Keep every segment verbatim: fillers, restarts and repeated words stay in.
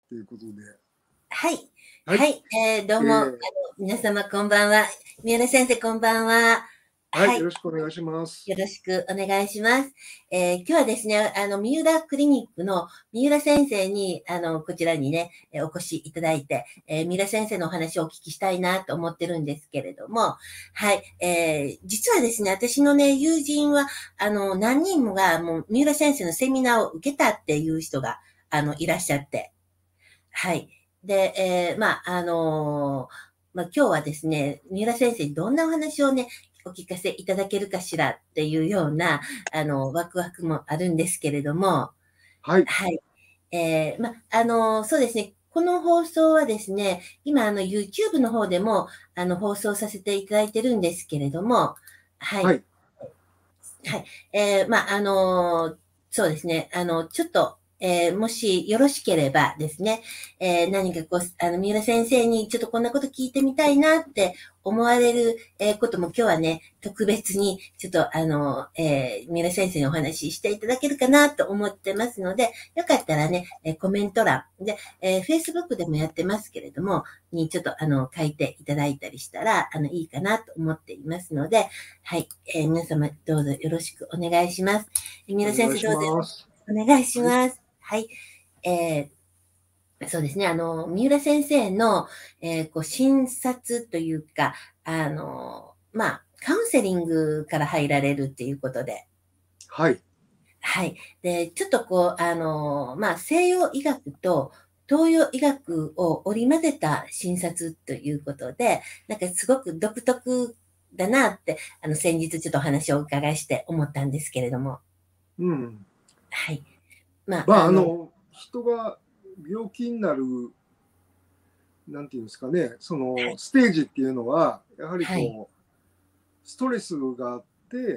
ということで。 はい。 はい。 はい。えー、どうも、あの、 えー皆様こんばんは。三浦先生こんばんは。 はい、よはい。 ろしくお願いします。 よろしくお願いします。えー、今日はですね、あの、三浦クリニックの三浦先生に、あの、こちらにね、えお越しいただいて、えー、三浦先生のお話をお聞きしたいなと思ってるんですけれども、はい。えー、実はですね、私のね、友人は、あの、何人もが、もう、三浦先生のセミナーを受けたっていう人が、あの、いらっしゃって、はい。で、えー、まあ、あのーまあ、今日はですね、三浦先生にどんなお話をね、お聞かせいただけるかしらっていうような、あの、ワクワクもあるんですけれども、 はい。 はい。えー、まあ、あのーそうですね、この放送はですね、今、あの、YouTube の方でも、あの、放送させていただいてるんですけれども、はい。 はい。 はい。えー、まあ、あのーそうですね。あの、ちょっと、えーもしよろしければですね、えー何かこう、あの、三浦先生にちょっとこんなこと聞いてみたいなって思われる、えーことも今日はね、特別にちょっとあの、えー三浦先生にお話ししていただけるかなと思ってますので、よかったらね、えーコメント欄で、えー Facebook でもやってますけれども、にちょっとあの、書いていただいたりしたら、あの、いいかなと思っていますので、はい。えー皆様どうぞよろしくお願いします。えー三お浦先願いし生どうぞよろします。 くお願いしはい。 ます。はい。えーそうですね。あの、三浦先生の、えーこう診察というか、あの、まあ、カウンセリングから入られるっていうことで、 はい。 はい。で、ちょっとこう、あの、まあ、西洋医学と東洋医学を織り交ぜた診察ということで、なんかすごく独特だなって、あの、先日ちょっとお話をお伺いして思ったんですけれども、 うん。 はい。まあ、 まあ、 あの、 あの、人が病気になる、なんていうんですかね、その、 はい、 ステージっていうのは、やはりはい、 こう、ストレスがあって、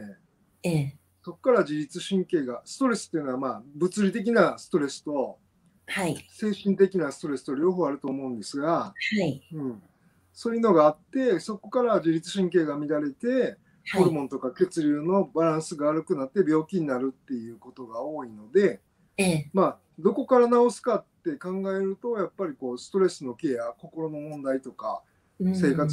ええ、 そこから自律神経が、ストレスっていうのは、まあ、物理的なストレスと、 はい、 精神的なストレスと両方あると思うんですが、 はい、 うん、そういうのがあって、そこから自律神経が乱れて、 はい、 ホルモンとか血流のバランスが悪くなって病気になるっていうことが多いので、 ええ、 まあ、どこから治すかって考えると、やっぱりこうストレスのケア、心の問題とか、 うん、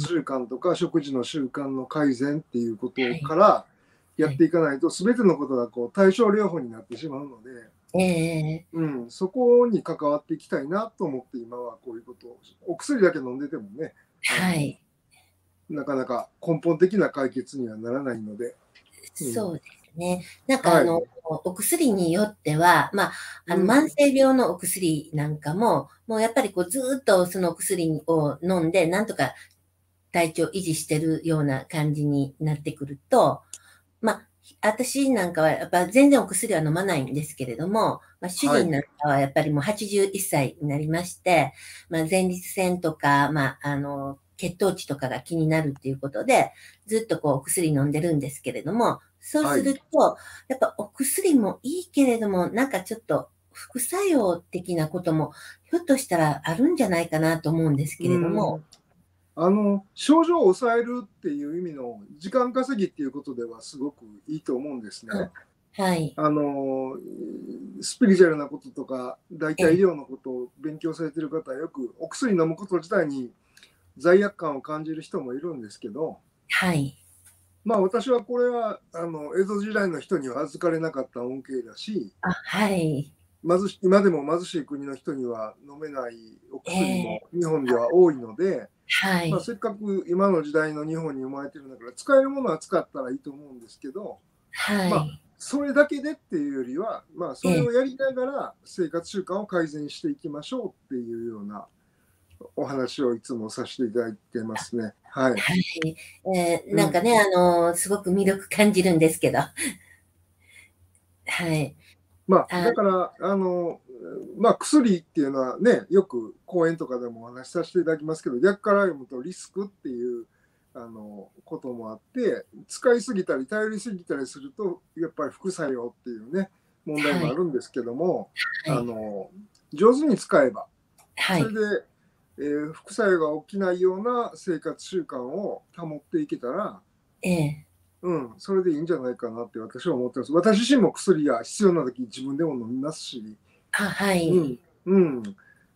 生活習慣とか食事の習慣の改善っていうことはい、 からやはい、 っていかないと、全てのことがこう対症療法になってしまうので、 ええ、 うん、そこに関わっていきたいなと思って今はこういうことを、お薬だけ飲んでてもね、あのはい。 なかなか根本的な解決にはならないので、うん、 そうですね。なんかあの、 はい、 お薬によっては、まあ、あの、 うん、 慢性病のお薬なんかも、もうやっぱりこうずーっとそのお薬を飲んで、なんとか体調維持してるような感じになってくると、まあ、私なんかはやっぱ全然お薬は飲まないんですけれども、まあ、主はい、 人なんかはやっぱりもうはちじゅういっさいになりまして、まあ、前立腺とか、まあ、あの、血糖値とかが気になるっていうことで、ずっとこうお薬飲んでるんですけれども、そうはい、 すると、やっぱお薬もいいけれども、なんかちょっと副作用的なこともひょっとしたらあるんじゃないかなと思うんですけうれども、 ん。あの、症状を抑えるっていう意味の時間稼ぎっていうことではすごくいいと思うんですね。 あ、はい、 あの、スピリチュアルなこととか、大体医え、 療のことを勉強されてる方はよくお薬飲むこと自体に罪悪感を感じる人もいるんですけど、 はい、 まあ私はこれは、あの、江戸時代の人には預かれなかった恩恵だし、 あ、はい、 貧し今でも貧しい国の人には飲めないおえ薬え、 も日本では多いので、まあ、 はい。 せっかく今の時代の日本に生まれてるんだから使えるものは使ったらいいと思うんですけど、まあ、 はい。 それだけでっていうよりは、まあ、それええ、 をやりながら生活習慣を改善していきましょうっていうようなお話をいつもさせていただいてますね。はい。 はい。えーうん。 なんかね、あの、すごく魅力感じるんですけど。はい。 まあ、 あ、 だから、あの、まあ、薬っていうのはね、よく講演とかでもお話しさせていただきますけど、逆から読むとリスクっていうあのこともあって、使いすぎたり頼りすぎたりすると、やっぱり副作用っていうね、問題はい。 もあるんですけども、あはい。 の上手に使えば、 はい。 それで、えー副作用が起きないような生活習慣を保っていけたら、 ええ。 うん、それでいいんじゃないかなって私は思ってます。私自身も薬が必要な時自分でも飲みますし、 あ、はうん、 い。 うん。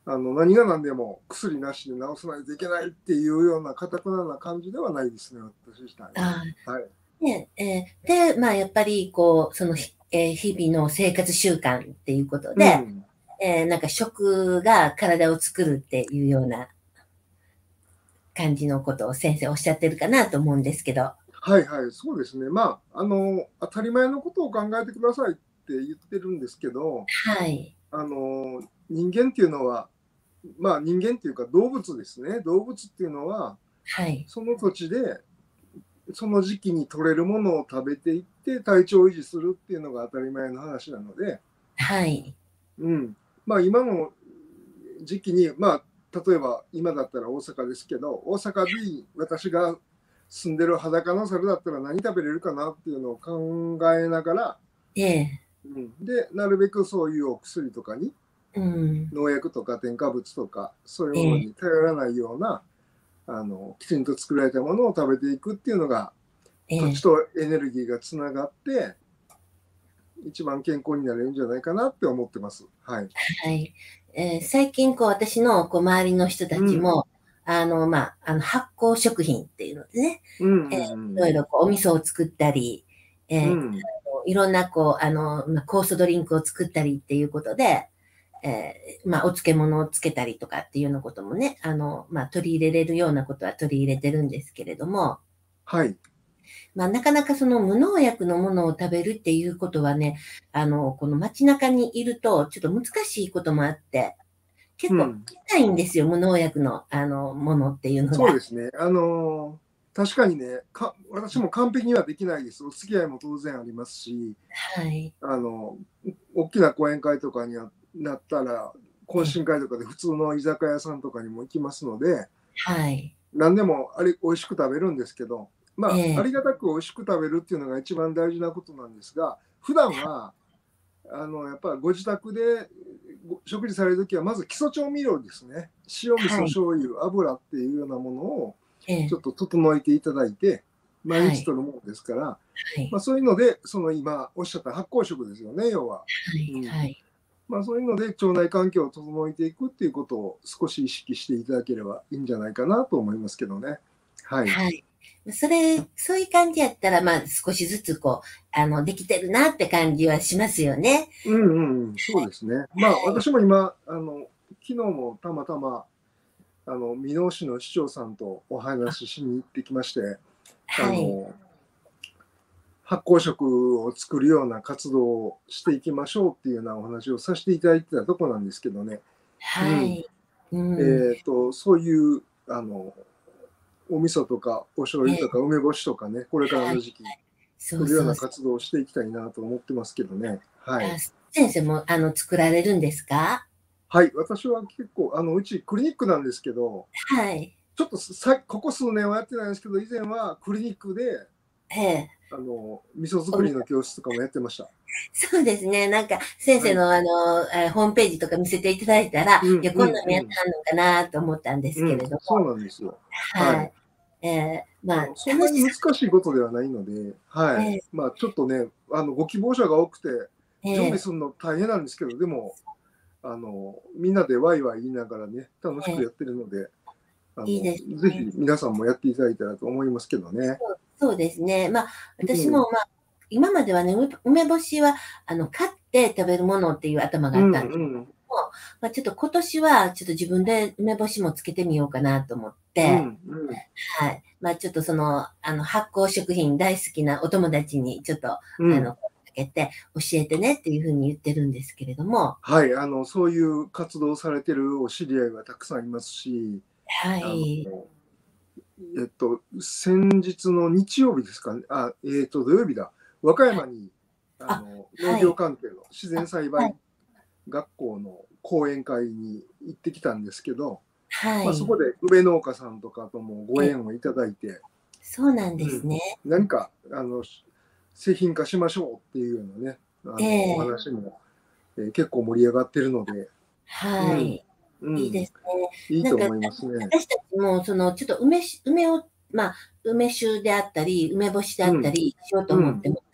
あの何が何でも薬なしで治さないといけないっていうような堅くなな感じではないですね、私自体は。はい。 ね、えーで、まあ、やっぱり、こう、その、えー日々の生活習慣っていうことで、 うん。 えーなんか食が体を作るっていうような感じのことを先生おっしゃってるかなと思うんですけど。 はいはい、そうですね。まあ、あの、当たり前のことを考えてくださいって言ってるんですけど、 はい。 あの、人間っていうのは、まあ人間っていうか動物ですね。動物っていうのは、 はい。 その土地で、その時期に取れるものを食べていって体調を維持するっていうのが当たり前の話なので、 はい。 うん。まあ今の時期に、まあ例えば今だったら大阪ですけど、大阪で私が住んでる裸の猿だったら何食べれるかなっていうのを考えながら、 ええ。 うん、で、なるべくそういうお薬とかに、 うん。 農薬とか添加物とか、そういうええ。 ものに頼らないような、あの、きちんと作られたものを食べていくっていうのが、 ええ。 土地とエネルギーがつながって、一番健康になれるんじゃないかなって思ってます。はい。 はい。えー最近、こう、私の、こう、周りの人たうん。 ちも、あの、まあ、あの、発酵食品っていうのでね、 うんえーうんいろいろ、こう、お味噌を作ったり、えーうん。うん。 いろんな、こう、あの、まあ、酵素ドリンクを作ったりっていうことで、えーまあ、お漬物をつけたりとかっていうようなこともね、あの、まあ、取り入れれるようなことは取り入れてるんですけれども、 はい。 まあ、なかなかその無農薬のものを食べるっていうことはね、あの、この街中にいると、ちょっと難しいこともあって、結構うん。 高いんですよ、無農薬の、あの、ものっていうのが。 そうですね。あのー確かにねか、私も完璧にはできないです。お付き合いも当然ありますし、 はい。 あの、大きな講演会とかになったら、懇え、 親会とかで普通の居酒屋さんとかにも行きますので、 はい。 何でもあれ美味しく食べるんですけど、まあ、あええ、 りがたく美味しく食べるっていうのが一番大事なことなんですが、普段は、あの、やっぱりご自宅で食事されるときは、まず基礎調味料ですね。塩、味噌、 はい。 醤油、油っていうようなものをええ、 ちょっと整えていただいて、毎はい。 日摂るものですから、まあ、 はい。 そういうので、その今おっしゃった発酵食ですよね、要は。 はい。 うん。 はい。 まあ、そういうので腸内環境を整えていくっていうことを少し意識していただければいいんじゃないかなと思いますけどね。はい。 はい。それ、そういう感じやったら、まあ、少しずつこう、あの、できてるなって感じはしますよね。 うんうんうん、そうですね。まあ、 はい。 私も今、あの、昨日もたまたま、あの、箕面市の市長さんとおあ、 話ししに行ってきまして、あはい。 の、発酵食を作るような活動をしていきましょうっていうようなお話をさせていただいてたとこなんですけどね。うん。 はい。うん。 えっと、そういう、あの、お味噌とかお醤油とかええ、 梅干しとかね、これからはい。 の時期、 そうそうそう。 作るような活動をしていきたいなと思ってますけどね。はい。 あ、先生も、あの、作られるんですか？ はい。私は結構、あの、うちクリニックなんですけど、 はい。 ちょっとさここ数年はやってないんですけど、以前はクリニックで、 ええ。 あの、味噌おみ作りの教室とかもやってました。 そうですね。なんか、先はい。 生のあの、えーホームページとか見せていただいたら、 うんいや、こんなのやってうんうん。 はんのかなと思ったんですうん、 けれども、 そうなんですよ。はい。 はい。えーまあ、 あの、そんなに難楽しさ、 しいことではないので、はい。 えまあ、ちょっとね、あの、ご希望者が多くて、 ーえー準備するの大変なんですけど、でも、あの、みんなでワイワイ言いながらね、楽しえーくやってるので、あの、 いいですぜね。 ひ皆さんもやっていただいたらと思いますけどね。 そうそうですね。まあ、私も、 うん。 まあ、今まではね、梅梅干しは、あの、買って食べるものっていう頭がうんあったんですけうん。 ども、まあ、ちょっと今年は、ちょっと自分で梅干しもつけてみようかなと思っうて、 んうん。 はい。まあ、ちょっとその、あの、発酵食品大好きなお友達にちょっと、 うん。 あの、声かけて教えてねっていうふうに言ってるんですけれども、 はい、あの、そういう活動をされてるお知り合いはたくさんいますし、 はあの、 い。 えっと、先日の日曜日ですかね、あ、えっと、土曜日だ、和歌はい。 山に、ああ、 の、農はい。 業関係の自然あ、はい。 栽培学校の講演会に行ってきたんですけど、まあ、そこはい。 で梅農家さんとかともごえ、 縁をいただいて、 そうなんうん、 ですね。 何かあの製品化しましょうっていうようなね、あえのおえ、 話も、えー結構盛り上がってるので、うん、 はい。 うん、 いいですね。なんか、あいいと思いますね。 私たちも、その、ちょっと梅し梅を、まあ、梅酒であったり、梅干しであうん、 ったりしようとうん、 思っても、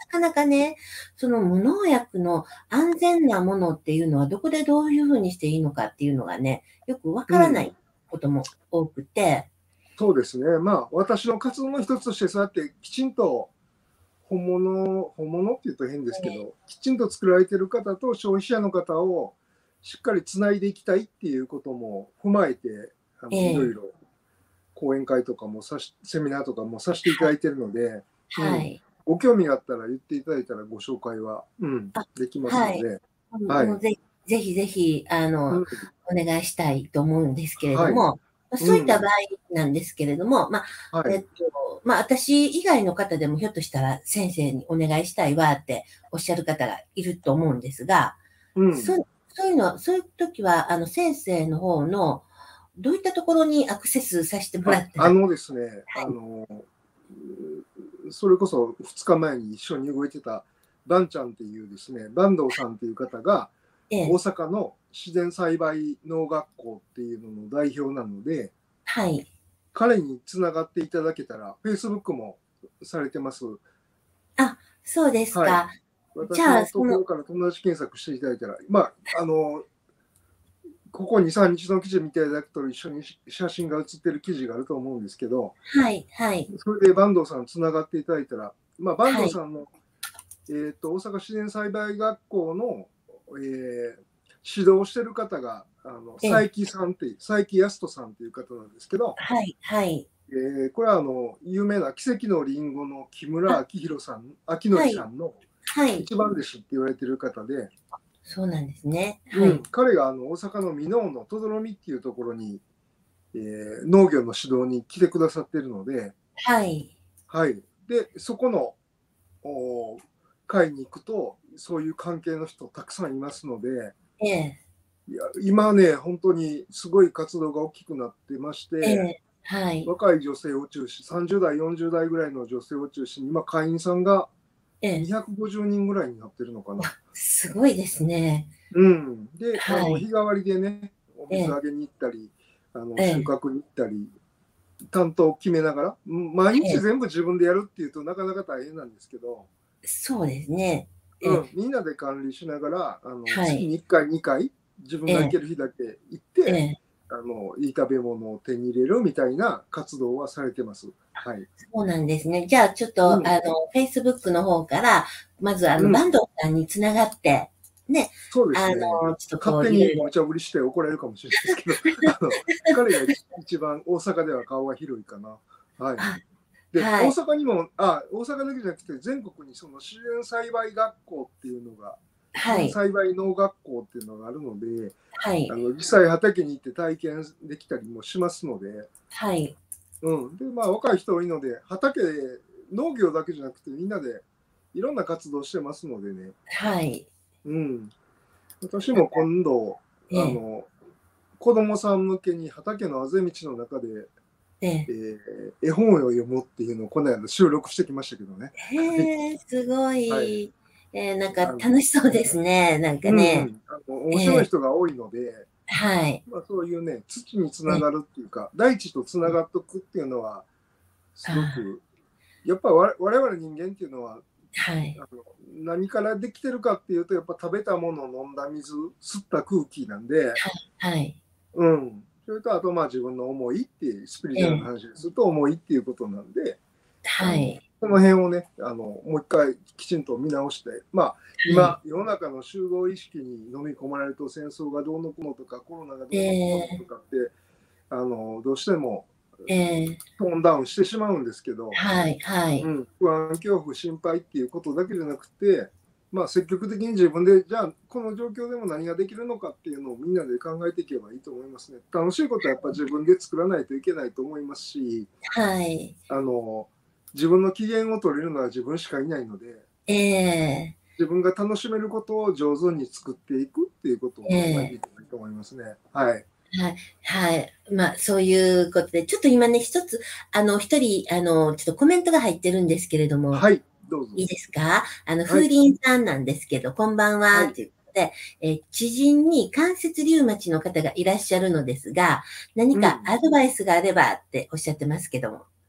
かなかね、その無農薬の安全なものっていうのはどこでどういうふうにしていいのかっていうのがね、よくわからないことも多くて。 そうですね。まあ、私の活動の一つとして、そうやってきちんと本物、本物って言うと変ですけど、きちんと作られている方と消費者の方をしっかりつないでいきたいっていうことも踏まえて、あのええいろいろ講演会とかもさし、セミナーとかもさせていただいているので、うん、 はい。 ご興味があったら言っていただいたらご紹介は、うん、 あ、 できますはい。 ので、 もはい。 うぜぜひぜひ、あの、 うん、 お願いしたいと思うんですけれどはい。 も、ま、そういったうん、 場合なんですけれども、ま、 はい。 えっと、ま、私以外の方でもひょっとしたら先生にお願いしたいわっておっしゃる方がいると思うんですが、 うん。 そそういうのはそういう時は、あの、先生の方のどういったところにアクセスさしてもらあ、 ったら。 あのですね、あはい。 の、うそれこそふつかまえに一緒に動いてたバンちゃんっていうですね、坂東さんっていう方が、大ええ、 阪の自然栽培農学校っていうのの代表なので、 はい。 彼につながっていただけたら、Facebook もされてます。 あ、そうですはい。 か。じゃあ、 私のそのところから友達検索していただいたら、まあ、あの、ここに、さんにちの記事見ていただくと一緒に写真が写ってる記事があると思うんですけど、 はい、はい、 それで坂東さんつながっていただいたら、まあ、坂はい、 東さんの、えーと、大阪自然栽培学校の、えー指導してる方が、あのええ、 佐伯さんって佐伯康人さんっていう方なんですけど、 はい、はい。 えーこれはあの有名な奇跡のりんごの木村あ、 明宏さん、明はい、 則さんのはい。 一番弟子って言われてる方で、 そうなんですね。はうん、 い。 彼があの大阪の箕面のとどろみっていうところに、えー農業の指導に来てくださってるので、 はい。 はい、でそこのお会に行くとそういう関係の人たくさんいますので、 ええ、 いや今ね本当にすごい活動が大きくなってまして、 ええ、はい。 若い女性を中心さんじゅう代よんじゅう代ぐらいの女性を中心に今会員さんがええ。 にひゃくごじゅうにんぐらいになってるのかな。 わ、すごいですね。 うん、であはい。 の日替わりでねおええ、 水あげに行ったりあのええ、 収穫に行ったり担当を決めながら、うん毎ええ。 日全部自分でやるっていうとなかなか大変なんですけど、 そうですね。ええ、 うん、みんなで管理しながらあのはい。 月にいっかいにかい自分ええ、 が行ける日だけ行ってええ。 あのいい食べ物を手に入れるみたいな活動はされてます。はい。 そうなんですね。じゃあ、ちょっと、 うん、 あの、Facebook の方から、まず、あの、坂うん、 東さんに繋がって、ね、 そうですあね。 の、ちょっとこう、 勝手いろいろ。 に無茶ぶりして怒られるかもしれないですけど、あの彼が一一番大阪では顔が広いかな。はい。 あ、 で、大はい、 阪にも、あ、大阪だけじゃなくて、全国にその自然栽培学校っていうのが、自然はい、 栽培農学校っていうのがあるので、 はい、 あの実際畑に行って体験できたりもしますので、 はい。 うん。で、まあ、若い人多いので、畑で農業だけじゃなくて、みんなでいろんな活動してますのでね、 はい。 うん。私もなんか、 今度、 ええ、 あの、子供さん向けに畑のあぜ道の中で、 ええ。 えー絵本を読むっていうのをこの間収録してきましたけどね。 へえ、すごはい。 い。ええ、なんかあの、 楽しそうですね。なんかね。 うんうん。あの、面白いええ、 人が多いので、 はい。 まあ、そういうね、土につええ、 ながるっていうか、大地とつながっとくっていうのは、すごあく、やっぱ我我々人間っていうのは、 あ、はい。 あの何からできてるかっていうと、やっぱ食べたもの、飲んだ水、吸った空気なんで、 はい。 うん。それと、あと、まあ自分の思いっていう、スピリチュアルなええ、 話ですると、思いっていうことなんで、あの、 はい。 この辺をね、あの、もう一回きちんと見直して、まあ、 はい。 今、世の中の集合意識に飲み込まれると戦争がどうのこうのとか、コロナがどえうのこうのとえ、 かって、あの、どうしてもええ、 トーンダウンしてしまうんですけど、 はい、はい。 うん、不安、恐怖、心配っていうことだけじゃなくて、まあ、積極的に自分で、じゃあ、この状況でも何ができるのかっていうのをみんなで考えていけばいいと思いますね。楽しいことはやっぱ自分で作らないといけないと思いますし、 はい。 あの、自分の機嫌を取れるのは自分しかいないので、 ええ、 自分が楽しめることを上手に作っていくっていうことをえ考えていえ、 けばいいと思いますね。はい。 はい、はい。まあ、そういうことで、ちょっと今ね、一つ、あの、一人、あの、ちょっとコメントが入ってるんですけれども、 はい。どうぞ。 いいですか？あの、 はい。 風鈴さんなんですけど、こんばんは、 はい。 ということで、えー知人に関節リウマチの方がいらっしゃるのですが、何かうん。 アドバイスがあればっておっしゃってますけども。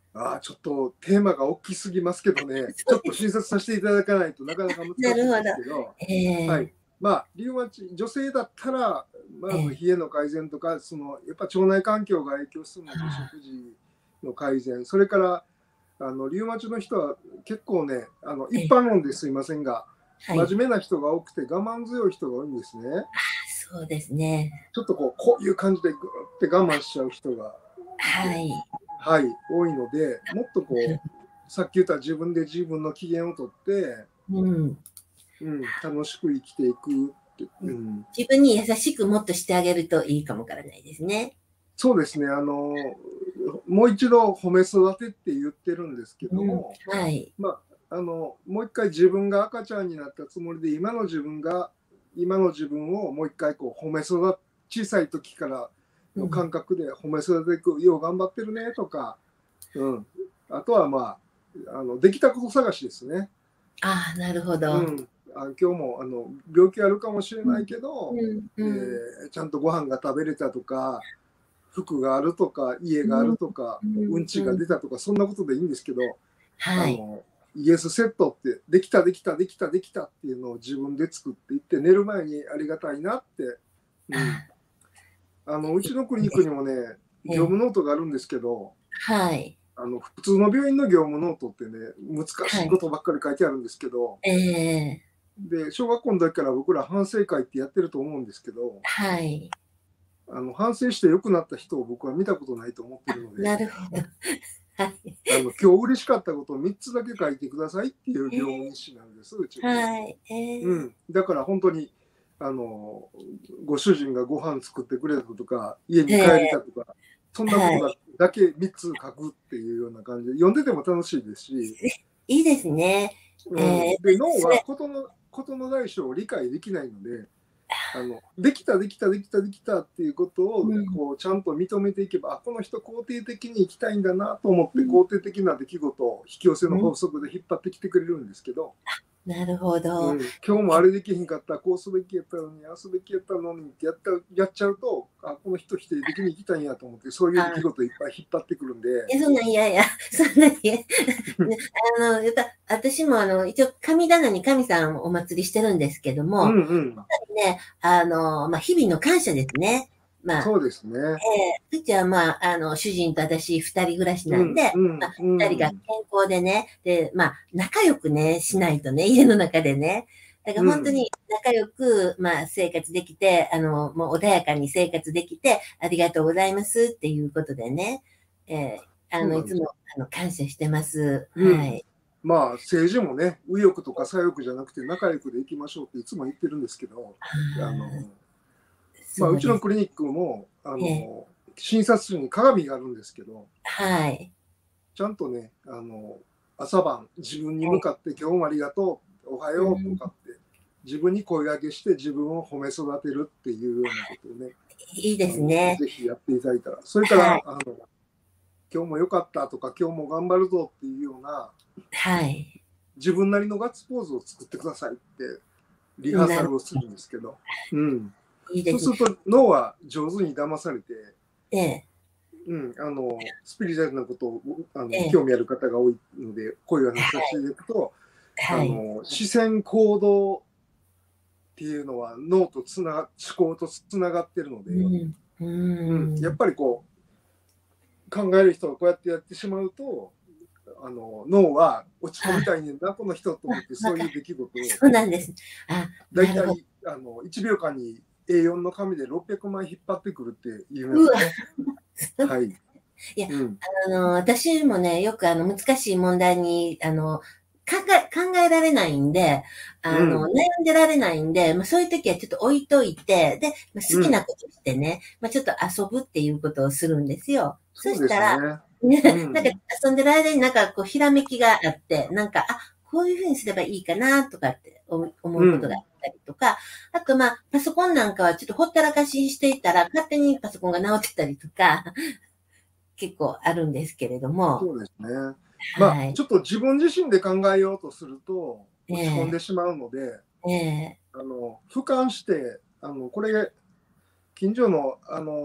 ああ、ちょっとテーマが大きすぎますけどね、ちょっと診察させていただかないとなかなか難しいんでなるほど。 すけど、 ええ、 はい。まあ、リウマチ、女性だったら、まずええ。 冷えの改善とか、そのやっぱ腸内環境が影響するので、 あ食事の改善、それからあのリウマチの人は結構ね、あのええ、 一般論ですいませんが、 はい。 真面目な人が多くて我慢強い人が多いんですね。 そうですね。 ちょっとこうこういう感じでぐーって我慢しちゃう人がいて、 はい。 はい、多いので、もっとこう、さっき言った自分で自分の機嫌をとって、 うん。 うん、楽しく生きていくって、うん、 自分に優しくもっとしてあげるといいかもわからないですね。 そうですね、あの、もう一度褒め育てって言ってるんですけどうん。 も、 はい。 まあ、あの、もう一回自分が赤ちゃんになったつもりで、今の自分が、今の自分をもう一回こう褒め育て、小さい時からのうん。 感覚で褒め育てていく、よう頑張ってるねとか、うん。あとはまあ、あの、できたこと探しですね。 ああ、なるほど。 うん。あ、今日もあの、病気あるかもしれうん。 ないけど、 うん。 えうん。 ーちゃんとご飯が食べれたとか、服があるとか、家があうん。 るとか、 うん。 うんちがうん。 出たとか、そんなことでいいんですけど、あはい。 の、イエスセットって、できた、できた、できた、できたっていうのを自分で作っていって、寝る前にありがたいなって、うん。 ああの、ういちのクリニックにいです。 もね、業ええ。 務ノートがあるんですけど、 はい。 あの、普通の病院の業務ノートってね、難しはい。 いことばっかり書いてあるんですけど、 ええ。 で、小学校の時から僕ら反省会ってやってると思うんですけど、 はい。 あの、反省して良くなった人を僕は見たことないと思ってるので、 なるほど。はい。 あの、今日嬉しかったことをみっつだけ書いてくださいっていう業務ええ。 日誌なんです、うちは。 はい。ええ。 うん。だから本当に、あの、ご主人がご飯作ってくれたとか、家に帰れええ。 たとか、そんなことだはい。 だけみっつ書くっていうような感じで、読んでても楽しいですし、 いいですね。ええ、やっうん。 ぱで、脳はりそれことの、ことの大小を理解できないので、あの、できた、できた、できた、できたっていうことを、 うん。 こう、ちゃんと認めていけば、あ、この人肯定的に生きたいんだなと思って、 うん。 肯定的な出来事を引き寄せのうん。 法則で引っ張ってきてくれるんですけど、 なるほど。 うん、今日もあれできへんかった、こうすべきやったのに、ああすべきやったのにってやったやっちゃうと、あ、この人否定的に生きたいんやと思って、そういう出来あ事いっぱい引っ張ってくるんで、 いや、そんなん嫌や。そんなん嫌。ね、あの、やっぱ、私もあの、一応、神棚に神さんをお祭りしてるんですけどうも、 んうん、 ね、あの、まあ、日々の感謝ですね。まあ、 そうですね。 ええ、うちはまあ、あの、主人と私二人暮らしうん、 なんで、まあ、 うん、う二人が健ん、 康でね、で、まあ、仲良くね、しないとね、家の中でね。だからうん、 本当に仲良く、まあ、生活できて、あの、もう穏やかに生活できて、ありがとうございますっていうことでね、ええ、あの、 そうなんです。 いつも、あの、感謝してます。 うん。 はい。 まあ、政治もね、右翼とか左翼じゃなくて仲良くでいきましょうっていつも言ってるんですけど、 ああの、 あ、 まあ、うそうです。 ちのクリニックも、あええ、 の、診察室に鏡があるんですけど、 はい。 ちゃんとね、あの、朝晩自分にはい。 向かって今日もありがとう、おはうようとん、 かって、自分に声掛けして自分を褒め育てるっていうようなことをね、 いいであの、 すね。 ぜひやっていただいたら。それから、 はい。 あの、今日も良かったとか、今日も頑張るぞっていうような、 はい。 自分なりのガッツポーズを作ってくださいってリハーなるサルをするんですけど、うん。 いいですね。 そうすると脳は上手に騙されて、 ええ、 うん、あの、スピリチュアルなことをあのええ、 興味ある方が多いので、こういう話をしていただくと、あはい。 の、視線行動っていうのは脳とつなが、思考とつながってるので、 うん。ううん、やっん。 ぱりこう、考える人がこうやってやってしまうと、あの脳は落ち込みあ、 たいねんな、この人と思って、 わかる。 そういう出来事を、 そうなんです。あ、なるほど。 だいたいあのいちびょうかんに エーよん の紙でろっぴゃくまい引っ張ってくるって言いまうわ。 すね。はい。 いや、 うん。 あの、私もね、よくあの、難しい問題に、あの、考え、考えられないんで、あの、 うん。 悩んでられないんで、まあ、そういう時はちょっと置いといて、で、まあ、好うん。 きなことしてね、まあ、ちょっと遊ぶっていうことをするんですよ。そそうですしたら、 ね。 ね、 うなんかん。 遊んでる間になんかこう、ひらめきがあって、なんか、あ、こういうふうにすればいいかな、とかって思思うことがあうん。 ったりとか、あとまあ、パソコンなんかはちょっとほったらかししていたら、勝手にパソコンが直ってたりとか、結構あるんですけれども、 そうですね。まあ、 はい。 ちょっと自分自身で考えようとするとえ落ち込んでえ、 しまうので、 ええ、 あの、俯瞰して、あの、これ、近所の、あの、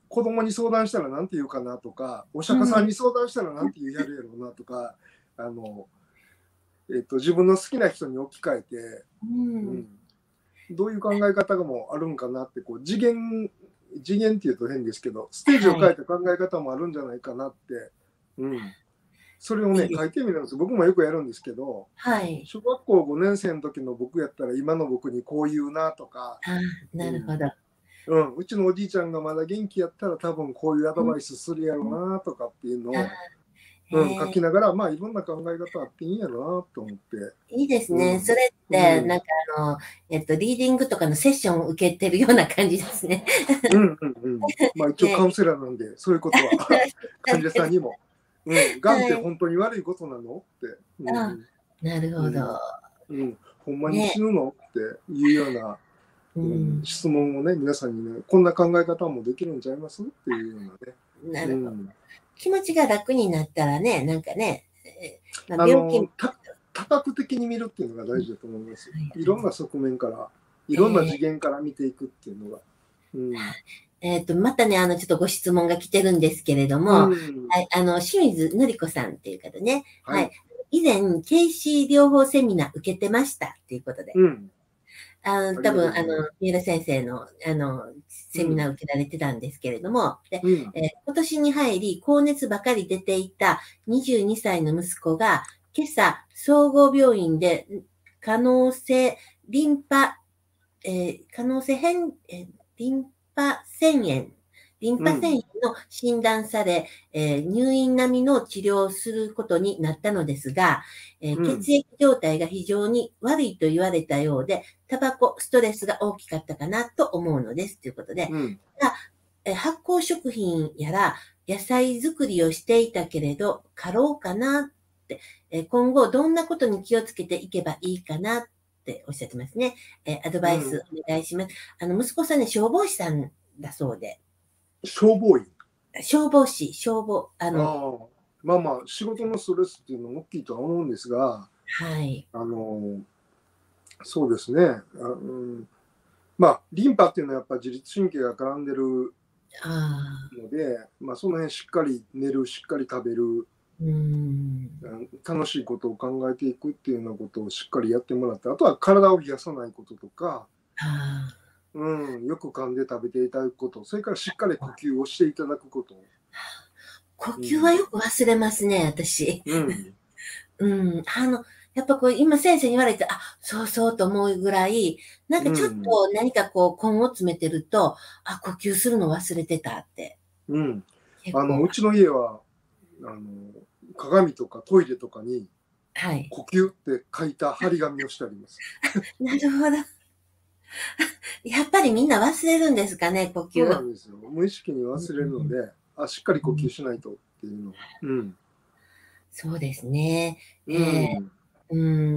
子供に相談したらなんて言うかなとか、お釈迦さんに相談したらなんて言うやるやろうなとか、あの、えっと、自分の好きな人に置き換えて、 うんうんどういう考え方がもあるんかなって、こう次元、次元っていうと変ですけど、ステージを変えた考え方もあるんじゃないかなって、うん、それをね、 いいです書いてみるんです。僕もよくやるんですけど、 はい。 小学校ごねん生の時の僕やったら、今の僕にこう言うなとか、 あなるほど。 うん、うちのおじいちゃんがまだ元気やったら、多分こういうアドバイスするやろうなとかっていうのあを、うん、書へえきながら、まあ、いろんな考え方あっていいんやろなと思って。 いいですね。 うんそれっうて、 んなんかあの、えっと、リーディングとかのセッションを受けてるような感じですね。 うんうんうん。まあ一応カね。 ウンセラーなんで、そういうことは患者さんにも、うん、がんってはい。 本当に悪いことなのって、うあ、 んなるほど。 うんうん、ほんまにね。 死ぬのっていうような、 ううん、 ん。 質問をね、皆さんにね、こんな考え方もできるんちゃいますっていうようなね。 なるほど。 うん、 気持ちが楽になったらね、なんかね、えーまあ、 あ病気も、 のた多角的に見るっていうのが大事だと思います。 はいいろんな側面から、いろんなえー次元から見ていくっていうのが。うんえっと、またね、あの、ちょっとご質問が来てるんですけれども、はうんい、あの、清水のりこさんっていう方ね、 はい。 はい。以前、ケーシー療法セミナー受けてましたっていうことで、 うん。 あの、 ありがとう多分、あの、 ございます。 三浦先生の、あの、セミナー受けられてたんですけれども、で、 うん。 えー今年に入り、高熱ばかり出ていたにじゅうにさいの息子が、今朝、総合病院で、可能性、リンパ、えー可能性変、えーリンパ腺炎、リンパ腺うん。 炎の診断され、えー入院並みの治療をすることになったのですが、えーうん。 血液状態が非常に悪いと言われたようで、タバコ、ストレスが大きかったかなと思うのです。ということで、 うん。 がえー発酵食品やら野菜作りをしていたけれど、過労かなって、えー今後どんなことに気をつけていけばいいかなっておっしゃってますね。えーアドバイスお願いします。あの、息子さんね、消防士さんだそうで、 消防員。 消防士、消防、あの、 ああ。まあまあ、仕事のストレスっていうのも大きいとは思うんですが、 はい。 あの、そうですね。あうん、まあ、リンパっていうのはやっぱ自律神経が絡んでるああ、 ので、まあ、その辺しっかり寝る、しっかり食べる、 うーん。 うん楽しいことを考えていくっていうようなことをしっかりやってもらって、あとは体を冷やさないこととか、 あうん、よく噛んで食べていただくこと、それからしっかり呼吸をしていただくこと。 あ、呼うん。 吸はよく忘れますね、私。 うん。 うん。あの、やっぱこう、今先生に言われて、あ、そうそうと思うぐらい、なんかちょっうん。 と何かこう、根を詰めてると、あ、呼吸するの忘れてたって、 うん。あの、 結構、 うちの家は、あの、鏡とかトイレとかに、 はい。 呼吸って書いた張り紙をしてあります。 なるほど。やっぱりみんな忘れるんですかね、呼そうな吸。 んですよ。無意識にう忘れるのんで、あ、しっかり呼吸うんしないとっていうのは。うん。 そうですね。 うええん。 うん、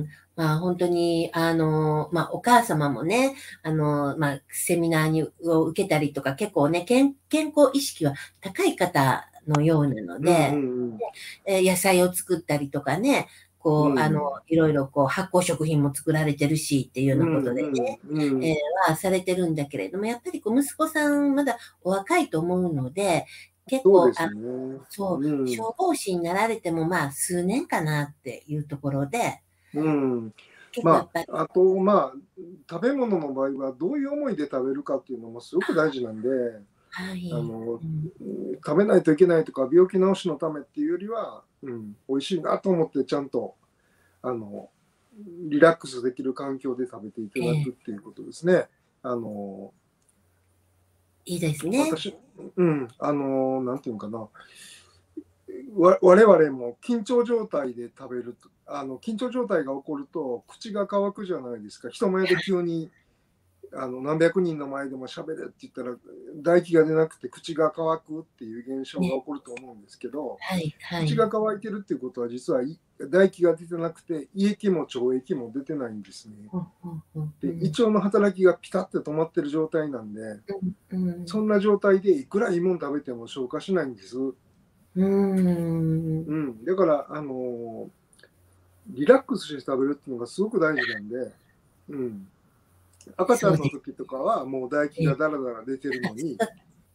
まあ、本当に、あの、まあ、お母様もね、あの、まあ、セミナーにを受けたりとか、結構ね、健健康意識は高い方のようなのうんうで、 んうん。 えー野菜を作ったりとかね、 うこう、あの、 ん。 いろいろこう、発酵食品も作られてるしっていうよううなことでね、 んうんうえーん。 はされてるんだけれども、やっぱりこう、息子さんまだお若いと思うので、結構、あそうですね。 そう、 うん。 消防士になられても、まあ、数年かなっていうところで、 うん。ま結構やっぱり、 あ、あと、まあ、食べ物の場合はどういう思いで食べるかっていうのもすごく大事なんで、 はい。 あの、 うん、 食べないといけないとか、病気治しのためっていうよりは、うん、美味しいなと思ってちゃんと、あの、リラックスできる環境で食べていただくええっていうことですね。あの、 いいですね。 私、うん、あの、なんていうのかな、わ我々も緊張状態で食べると、あの緊張状態が起こると口が乾くじゃないですか。人前で急にあの何百人の前でも喋れって言ったら唾液が出なくて口が乾くっていう現象がね。 起こると思うんですけど、 はい、は口がい。 乾いてるっていうことは実はい唾液が出てなくて胃液も腸液も出てないんですね。 うんうんうんうで胃ん。 腸の働きがピタッと止まってる状態なんで、 うんうん。 そんな状態でいくらいいもん食べても消化しないんです。 うーん。 うん、だからあのリラックスして食べるっていうのがすごく大事なんで、うん、赤ちゃんのそうです時とかはもう唾液がね。 だらだら出てるのに、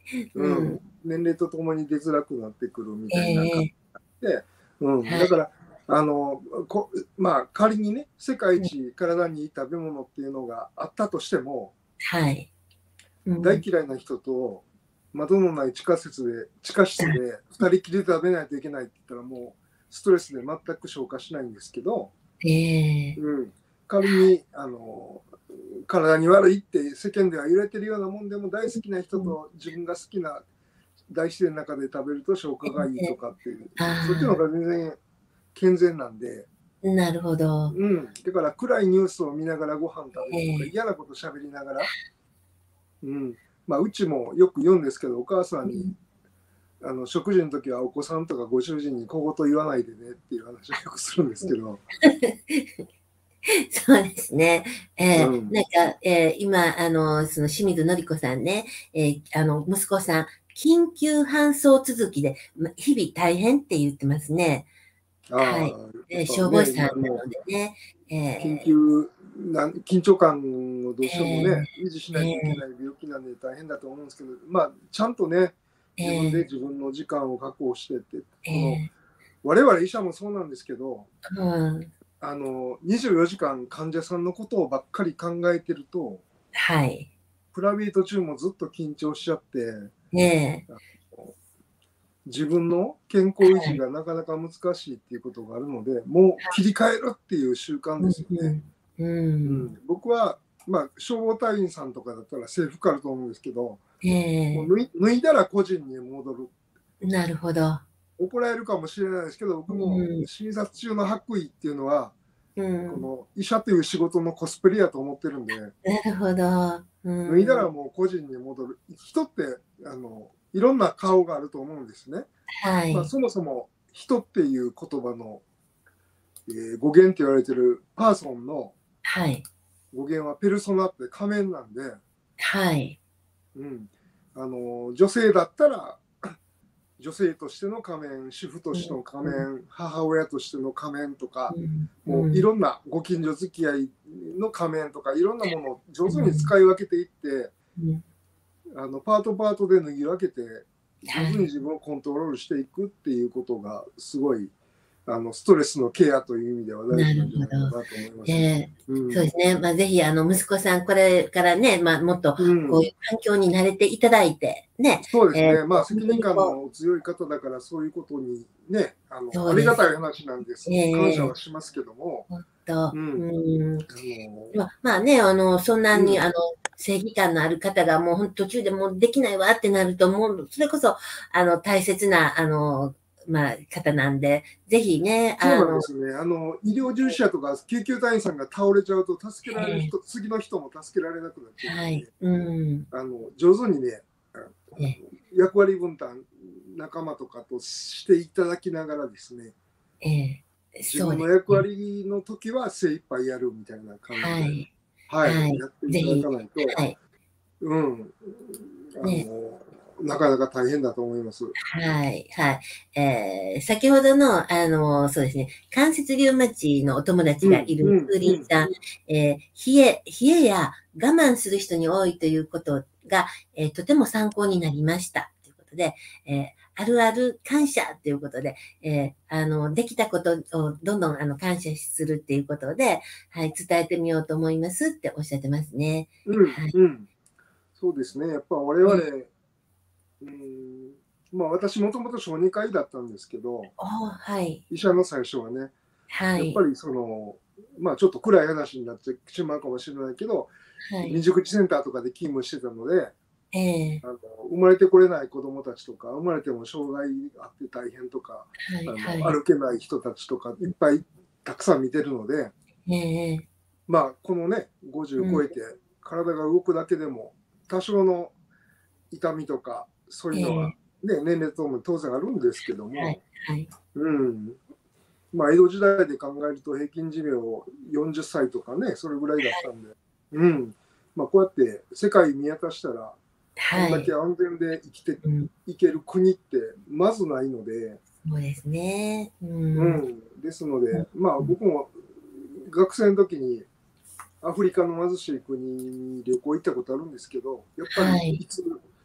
ううん。 ん、年齢とともに出づらくなってくるみえたいな感え。 じで、うん、 はい。 だから、あの、こまあ、仮にね、世界うん。 一体にいい食べ物っていうのがあったとしても、 はい。うん。 大嫌いな人と窓のない地下室で、地下室でふたりきりで食べないといけないって言ったら、もうストレスで全く消化しないんですけど、 ええ。 うん、仮にあの体に悪いって世間では言われてるようなもんでも、大好きな人うん。 と自分が好きな大自然の中で食べると消化がいいええ。 とかっていう、そっちのあ方が全然健全なんで、 あ、なるほど。 うん、だから暗いニュースを見ながらご飯食べえるとか、 え。 嫌なこと喋りながら、うん、まあ、うちもよく言うんですけど、お母さんにうん。 あの食事の時はお子さんとかご主人に小言言わないでねっていう話をよくするんですけど、 そうですね。ええ、 うん、 なんか、ええ、今、あの、その清水のり子さんね、ええ、あの、息子さん、緊急搬送続きで、ま、日々大変って言ってますね。はい。 ああ、やっええ、 ぱね、 消防士さんな今ののでね。え緊え、 急な緊張感をどうしてもえね、維持しえ、 ないといけええ、 ない病気なんで大変だと思うんですけど、まあ、ちゃんとね、 え自分でえ、 自分の時間を確保してって、 えこのえ、 我々医者もそうなんですけど、 うん。 あのにじゅうよじかん患者さんのことをばっかり考えてると、 はい。 プライベート中もずっと緊張しちゃって、 ええ、 自分の健康維はい。 持がなかなか難しいっていうことがあるので、もう切り替えるっていう習慣うんですよね。 うん。ううん。 ん、僕は、まあ、消防隊員さんとかだったら制服あると思うんですけど、 ええ、 もう脱い脱いだら個人に戻る。 なるほど。 怒られるかもしれないですけど、 う僕もん、 診察中の白衣っていうのは、 うん。 この医者という仕事のコスプレやと思ってるんで、 なるほど。 脱いだうん。 らもう個人に戻る。人ってあのいろんな顔があると思うんですね。まあ、 はい。 そもそも人っていう言葉の、えー語源って言われてるパーソンのはい。 語源はペルソナって仮面なんで、 はい。 うん、あの女性だったら女性としての仮面、主婦とうん、 しての仮うん、 面、母親としての仮面とか、 うん、 もういうん、 ろんなご近所付き合いの仮面とか、いろんなものを上手にうん、 使い分けていって、 うん。 あのパートパートで脱ぎ分けて、上手にはい。 自分をコントロールしていくっていうことが、すごいあのストレスのケアという意味では大な事なんじゃるほど。 ないかなと思います。 ええ、 うん、 そうですね。まあ、ぜひ、あの、息子さん、これからね、まあ、もっとうん、 こういう環境に慣れていただいて、ね、えっと、 そうですね、まあ、 本責任当にこう感の強い方だから、そういうことにね、あのそうです。 ありがたい話なんです。感謝ええ、 はしますけども、 ほんと、ううん、 ん。 あの、 ままあね、あの、そんなに、 うん、 あの、正義感のある方がもうほん途中でもうできないわってなると、もうそれこそ、あの、大切な、あの、まあ、方なんで、ぜひね、 そうあの、 なんですね。あの、医療従事者とか救急隊員さんが倒れちゃうと、助けられるええ、 人、次の人も助けられなくなっちゃうんはい、 で、 うん、 あの、上手にね、あのえ役割分担、仲間とかとしていただきながらですね、 ええ、 自そう分の役ですね。 割の時は精一杯やるみたいな感じで、 はい、 はい、 はい、 やっていただぜひ、 かないと、 はい、 うん、あね、 の、なかなか大変だと思います。 はい、はい。えー、先ほどの、あの、そうですね、関節リウマチのお友達うん、 がいるうん、 風うん。 鈴さん、えー、冷え、冷えや我慢する人に多いということが、えーとても参考になりました。ということで、えーあるある感謝ということで、えーあの、できたことをどんどんあの感謝するっていうことで、はい、伝えてみようと思いますっておっしゃってますね。 うん、 はい。 うん。そうですね。やっぱ我々、 ね、 うん、まあ私もともと小児科医だったんですけど、 おー、はい、 医者の最初はね、 はい、 やっぱりその、まあちょっと暗い話になってしまうかもしれないけど、 はい、 未熟児センターとかで勤務してたので、 えー、 あの生まれてこれない子どもたちとか、生まれても障害があって大変とか、 はい、 あのはい。 歩けない人たちとかいっぱいたくさん見てるので、 ええ、 まあこのね、ごじゅううん、 超えて体が動くだけでも多少の痛みとかそういうのは、 ええ、 ね、年齢とも当然あるんですけどはい、 も、 はい。 うん、まあ江戸時代で考えると平均寿命よんじゅっさいとかね、それぐらいだったんで、うん、まあこうやって世界見渡したら、あんだけはい。 安全で生きてうん、 いける国ってまずないので、 そうですね。ううん。 ん、ですので、 うん、 まあうん。 僕も学生の時にアフリカの貧しい国に旅行行ったことあるんですけど、やっぱはい。 りいつ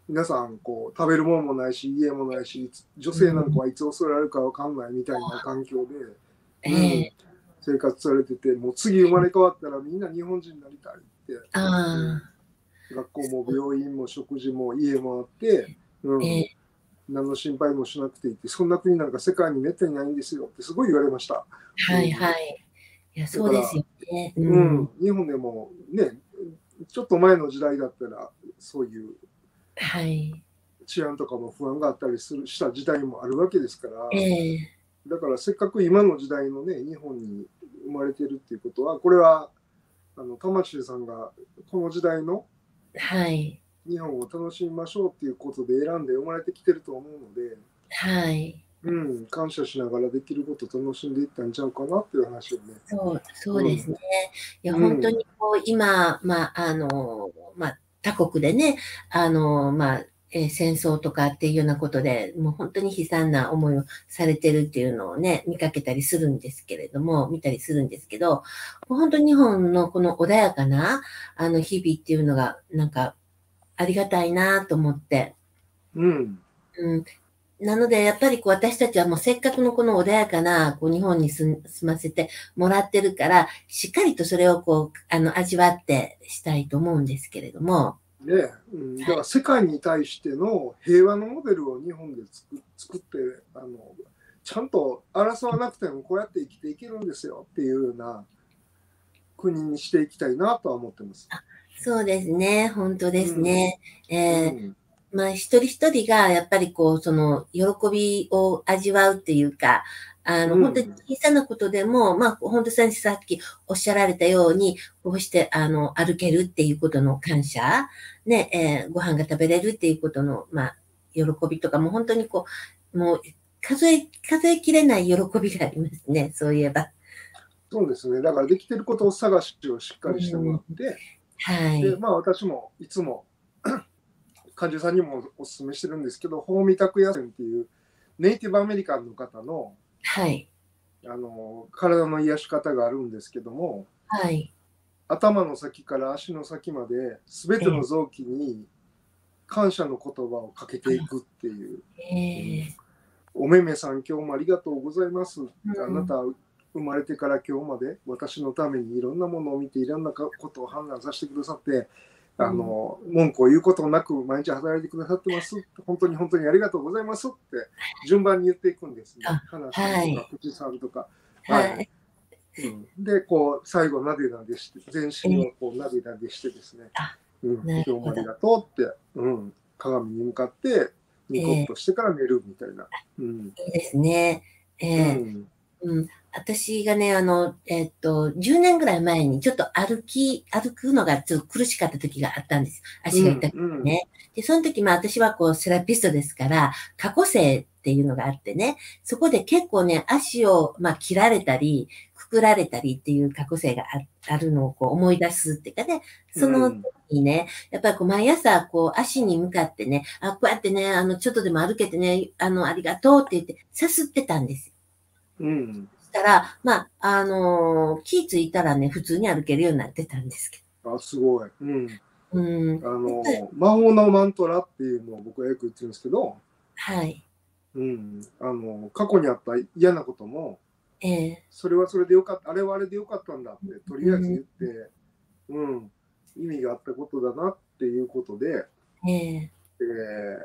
皆さんこう食べるものもないし家もないし、女性なんかはいつ襲われるか分かんないみたいな環境で、うん、生活されてて、もう次生まれ変わったらみんな日本人になりたいって、うん、学校も病院も食事も家もあって、うん、何の心配もしなくていいって、そんな国なんか世界にめったにないんですよってすごい言われました。 はいはい。いや、そうですよね。 うん、日本でもね、ちょっと前の時代だったら、そういう治安とかも不安があったりするした時代もあるわけですから、 えー、 だからせっかく今の時代のね、日本に生まれてるっていうことは、これは、あの、玉城さんがこの時代の日本を楽しみましょうっていうことで選んで生まれてきてると思うので、 はい。 うん、感謝しながらできることを楽しんでいったんちゃうかなっていう話をね。 そう、そうですね。うん、いや、本当にこう、今、まあ、あの、まあ、他国でね、あの、まあ、えー、戦争とかっていうようなことで、もう本当に悲惨な思いをされてるっていうのをね、見かけたりするんですけれども、見たりするんですけど、本当に日本のこの穏やかな、あの、日々っていうのが、なんか、ありがたいなと思って。 うん。 うん。なので、やっぱりこう私たちはもうせっかくのこの穏やかなこう日本に住ませてもらってるから、しっかりとそれをこう、あの、味わってしたいと思うんですけれども。 ね、うん、だから世界に対しての平和のモデルを日本で作作って、あの、ちゃんと争わなくてもこうやって生きていけるんですよっていうような国にしていきたいなとは思ってます。 あ、そうですね。本当ですね。うん、えーうんまあ、一人一人が、やっぱりこう、その、喜びを味わうっていうか、あの、うん、本当に小さなことでも、まあ、本当にさっきおっしゃられたように、こうして、あの、歩けるっていうことの感謝、ね、えー、ご飯が食べれるっていうことの、まあ、喜びとかも、本当にこう、もう、数え、数えきれない喜びがありますね、そういえば。 そうですね。だからできてることを探しをしっかりしてもらって、うん、はい。で、まあ、私もいつも、患者さんにもお勧めしてるんですけど、法味拓也線っていうネイティブアメリカンの方の、 はい、 あの体の癒し方があるんですけども、 はい、 頭の先から足の先まで全ての臓器に感謝の言葉をかけていくっていう。えーうん、おめめさん、今日もありがとうございます。うん、あなた生まれてから今日まで私のためにいろんなものを見ていろんなことを判断させてくださって、あの、文句を言うことなく毎日働いてくださってます。本当に本当にありがとうございますって順番に言っていくんですね。話すとか、はい、口触るとか。はい。はい、うん、で、こう、最後、なでなでして、全身をこう、なでなでしてですね、うん、今日もありがとうって、うん、鏡に向かって、ニコッとしてから寝るみたいな。 えー、うん、いいですね。えー、うんうん、私がね、あの、えっと、じゅうねんぐらい前にちょっと歩き、歩くのがちょっと苦しかった時があったんです。足が痛くてね。うんうん、で、その時、まあ私はこうセラピストですから、過去性っていうのがあってね、そこで結構ね、足を、まあ切られたり、くくられたりっていう過去性が あ, あるのをこう思い出すっていうかね、その時にね、やっぱりこう毎朝こう足に向かってね、あ、こうやってね、あの、ちょっとでも歩けてね、あの、ありがとうって言ってさすってたんですよ。うん。そしたら、まあ、あのー、気ついたらね、普通に歩けるようになってたんですけど。あ、すごい。うん。うん。あのー、魔法のマントラっていうのを僕はよく言ってるんですけど、 はい。 うん。あのー、過去にあった嫌なことも、ええー、それはそれでよかった、あれはあれでよかったんだって、とりあえず言って、うん、うん、意味があったことだなっていうことで、ええー、え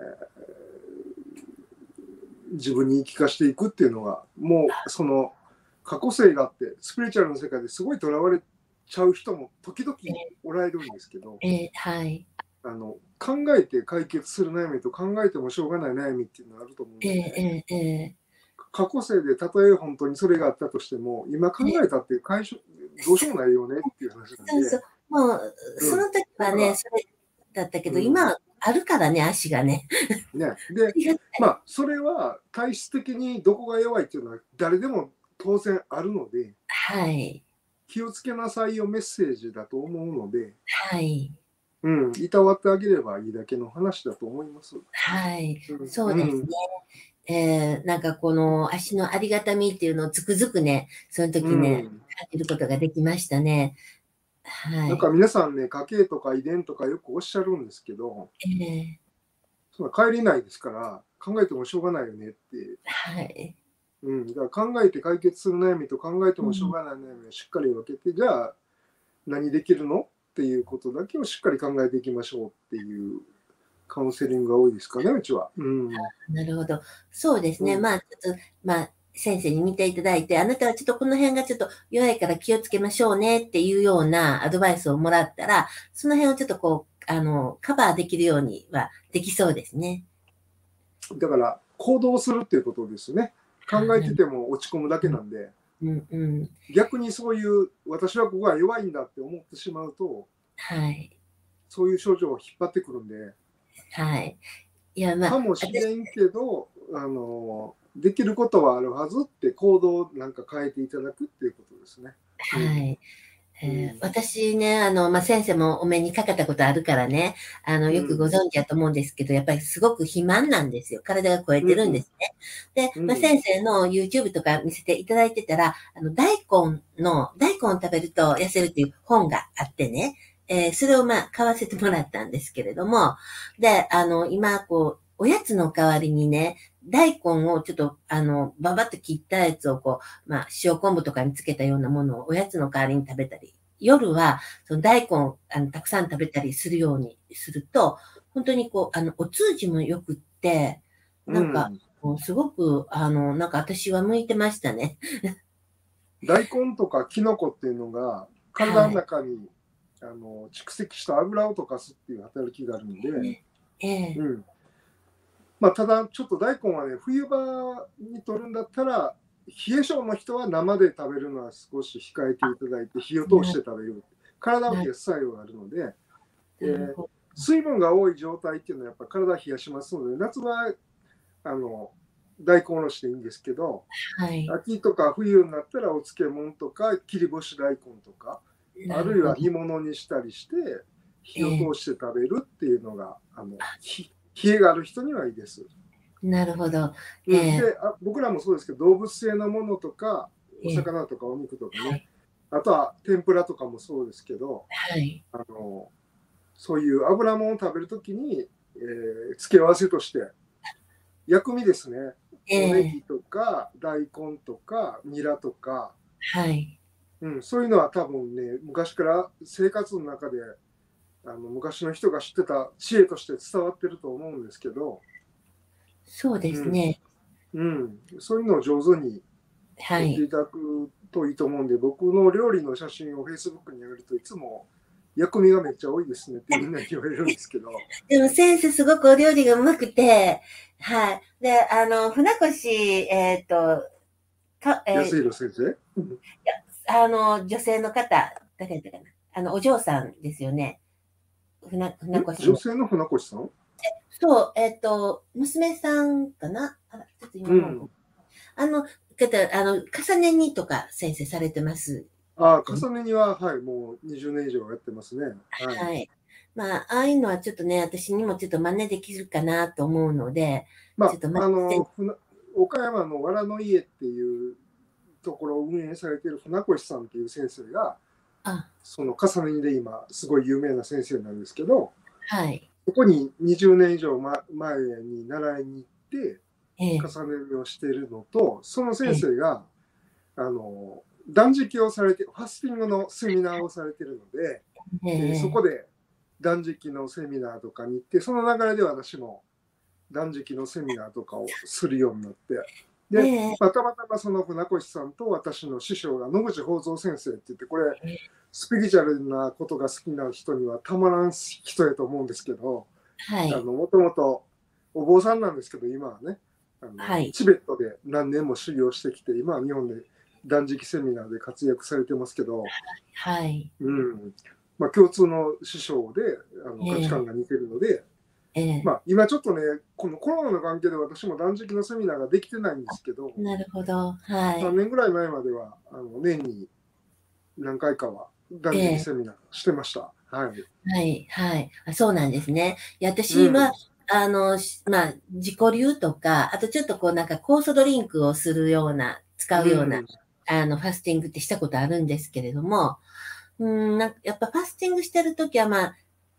ー、自分に言い聞かしていくっていうのが、もうその過去性があって、スピリチュアルの世界ですごいとらわれちゃう人も時々おられるんですけど、えーえー、はい、あの考えて解決する悩みと考えてもしょうがない悩みっていうのがあると思うので、えーえー過去性でたとえ本当にそれがあったとしても、今考えたって解消どうしようもないよねっていう話なんで。そうそう。 もう、その時はね、うん、それだったけど、うん、今あるからね、足がね。 ね。で、まあ、それは体質的にどこが弱いっていうのは誰でも当然あるので、はい。気をつけなさいよメッセージだと思うので、はい。うん、いたわってあげればいいだけの話だと思います。 はい。うん、そうですね。うんえー、なんかこの足のありがたみっていうのをつくづくね、その時ね、うん、感じることができましたね。 はい。なんか皆さんね、家系とか遺伝とかよくおっしゃるんですけど、えー、 その帰りないですから、考えてもしょうがないよねって。 はい。 うん、だから考えて解決する悩みと考えてうん。 もしょうがない悩みをしっかり分けて、じゃあ何できるのっていうことだけをしっかり考えていきましょうっていうカウンセリングが多いですかね、うちは。うん。 なるほど。そうですね。 うん。 まあ、ちょっと、まあ、先生に見ていただいて、あなたはちょっとこの辺がちょっと弱いから気をつけましょうねっていうようなアドバイスをもらったら、その辺をちょっとこう、あの、カバーできるようにはできそうですね。 だから行動するっていうことですね。考えてても落ち込むだけなんで、 うん、うん。 逆にそういう私はここが弱いんだって思ってしまうと、 はい。 そういう症状を引っ張ってくるんで、 はい。いや、まあ、 かもし私、 れんけど、あの、できることはあるはずって行動をなんか変えていただくっていうことですね。うん。 はい。えーうん。 私ね、あの、まあ、先生もお目にかかったことあるからね、あの、よくごうん。 存知だと思うんですけど、やっぱりすごく肥満なんですよ。体が超えてるんでうん。 すね。で、まあ、 うん。 先生の YouTube とか見せていただいてたら、あの、大根の、大根を食べると痩せるっていう本があってね、えーそれをまあ、買わせてもらったんですけれども、で、あの、今、こう、おやつの代わりにね、大根をちょっと、あの、ばばっと切ったやつをこう、まあ、塩昆布とかにつけたようなものをおやつの代わりに食べたり、夜は、その大根をあのたくさん食べたりするようにすると、本当にこう、あの、お通じも良くって、なんか、 うん。 もうすごく、あの、なんか私は向いてましたね。 大根とかキノコっていうのが体のはい。 中にあの蓄積した油を溶かすっていう働きがあるんで、 ええ、 うん。まあ、ただちょっと大根はね、冬場に取るんだったら、冷え性の人は生で食べるのは少し控えていただいて、火を通してな、 食べる。体をな、 冷やす作用があるので、えーなるほど。 水分が多い状態っていうのはやっぱ体を冷やしますので、夏場はあの大根おろしでいいんですけど、 はい。 秋とか冬になったらお漬物とか切り干し大根とか、あるいなるほど。 は煮物にしたりして火をええ、 通して食べるっていうのがあの冷えがある人にはいいです。 なるほど。えうん、 え、 であ僕らもそうですけど、動物性のものとかおええ、 魚とかお肉とかね、 はい。 あとは天ぷらとかもそうですけど、 はい。 あのそういう油ものを食べるときに、えー付け合わせとして薬味ですね、 えおネえ、 ギとか大根とかニラとか、 はい。 うん、そういうのは多分ね、昔から生活の中であの昔の人が知ってた知恵として伝わってると思うんですけど、 そうでうん、 すね。 うん、そういうのを上手にはい。 取っていただくといいと思うんで、僕の料理の写真を Facebook に上げるといつも薬味がめっちゃ多いですねってみんなに言われるんですけど、 でも先生すごくお料理がうまくて、はい。で、あの、船越、えっと、か、え安ー弘先生。 あの、女性の方、誰だったかな。あの、お嬢さんですよね。船、船ん越の。 女性の船越さん。 そう、えっと、娘さんかなあら、ちょっと今もう、 うん。 あの、方、あの、重ね煮とか先生されてますああ、 よね。 重ねには、はい、もうにじゅうねん以上やってますね。はい。 はい。まあ、ああいうのはちょっとね、私にもちょっと真似できるかなと思うので、 まあ、 ちょっと真似して、 あの、ふな岡山の藁の家っていうところを運営されている船越さんっていう先生が、 あ、 その重ね煮で今、すごい有名な先生なんですけど、 はい。 ここににじゅうねん以上前に習いに行って、 ええ、 重ね煮をしているのと、その先ええ、 生が、あの、断食をされて、ファスティングのセミナーをされているので、 ええーそこえ、 で断食のセミナーとかに行って、その流れで私も断食のセミナーとかをするようになって、で、 ええ、 まあ、たまたまその船越さんと私の師匠が野口宝蔵先生って言って、これ、 ええ、 スピリチュアルなことが好きな人にはたまらん人やと思うんですけど、 はい、 あの、もともとお坊さんなんですけど、今はね、あの、 はい、 チベットで何年も修行してきて、今は日本で断食セミナーで活躍されてますけど、 はい、 うん、まあ、共通の師匠であの価値観ええ、 が似てるので、 ええ、 まあ、今ちょっとね、このコロナの関係で私も断食のセミナーができてないんですけど、 なるほど、は 3 い、 年ぐらい前まではあの年に何回かは断食ええ、 セミナーしてました。はい。 はい、はい。あ、そうなんですね。いや、私は、 うん。 あの、しまあ、自己流とか、あとちょっとこうなんか酵素ドリンクをするような、使うような、 うん。 あの、ファスティングってしたことあるんですけれども、うん、なんかやっぱファスティングしてるときは、まあ、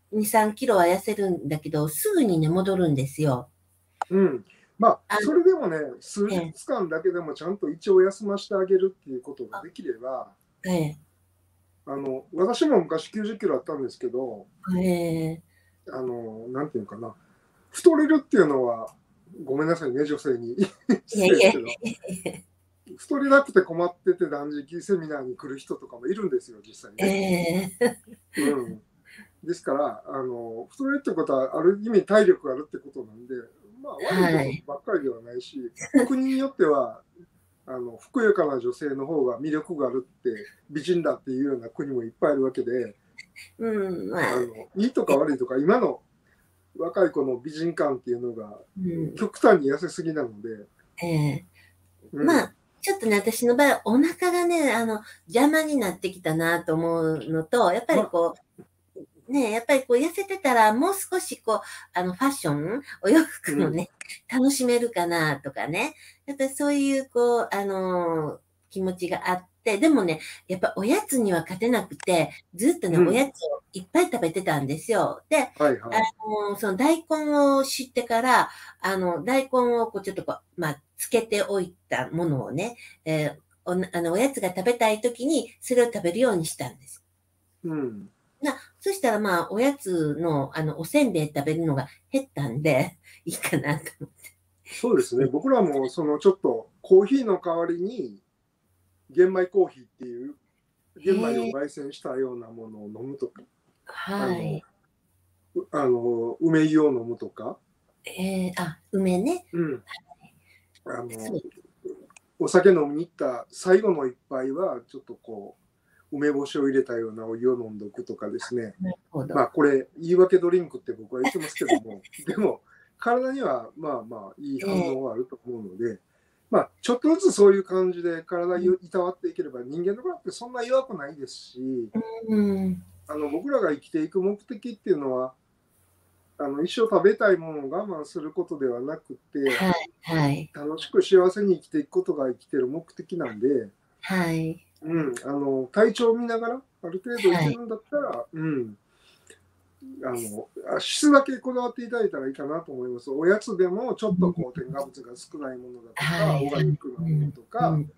に、さんキロは痩せるんだけど、すぐにね、戻るんですよ。 うん。まあ、 あ、 それでもね、数ええ、 日間だけでもちゃんと胃腸を休ませてあげるっていうことがあ、 できれば、 ええ、 あの、私も昔きゅうじゅっキロあったんですけど、 ええ、 あの、なんていうかな、太れるっていうのは、ごめんなさいね、女性に。 いやいや、 失礼ですけど、太れなくて困ってて断食セミナーに来る人とかもいるんですよ、実際えね。 え、 うん。ですから、あの、太れるってことは、ある意味体力があるってことなんで、まあ、悪いことはい。 ばっかりではないし、国によっては、あの、ふくよかな女性の方が魅力があるって、美人だっていうような国もいっぱいあるわけで、 うん、まあ、 あの、いいとか悪いとか、今の若い子の美人感っていうのが、 うん、 極端に痩せすぎなので、 ええ、 うん。 まあ、ちょっとね、私の場合、お腹がね、あの、邪魔になってきたなと思うのと、やっぱまあ、 りこう、ね、やっぱりこう痩せてたら、もう少しこう、あの、ファッション、お洋うん。 服もね、楽しめるかなとかね。やっぱりそういう、こう、あのー気持ちがあって、でもね、やっぱおやつには勝てなくて、ずっとね、 うん。 おやつをいっぱい食べてたんですよ。で、あはいはい。 のーその大根を知ってから、あの、大根をこうちょっとこう、まあ、つけておいたものをね、えーお、あの、おやつが食べたい時に、それを食べるようにしたんです。 うん。 な、そしたらまあ、おやつの、あの、おせんべい食べるのが減ったんで、いいかなと思っそうですね。 て。 僕らも、そのちょっと、コーヒーの代わりに、玄米コーヒーっていう、玄米をへえ、 焙煎したようなものを飲むとか、あの、 はい。 あの、梅湯を飲むとか、 えー、あ、梅ね。 うん。あの、 そう、 お酒飲みに行った最後の一杯は、ちょっとこう、梅干しを入れたようなお湯を飲んでおくとかですね。 なるほど。 まあ、これ、言い訳ドリンクって僕は言ってますけども、でも、体にはまあまあいい反え応があると思うので、まあ、ちょっとずつそういう感じで体ー、 をいたわっていければ、人間の体ってそんな弱くないですし、 うん、 あの僕らが生きていく目的っていうのは、あの一生食べたいものを我慢することではなくて、 はい、はい、 楽しく幸せに生きていくことが生きてる目的なんで、 はい、 うん、あの体調を見ながら、ある程度いはい。 けるんだったら、うん、あの質だけこだわっていただいたらいいかなと思います。おやつでもちょっとうん、 こう添加物が少ないものだとか、 はい、 オーガはい。 ニックなものうん、 とか、 うん、うん。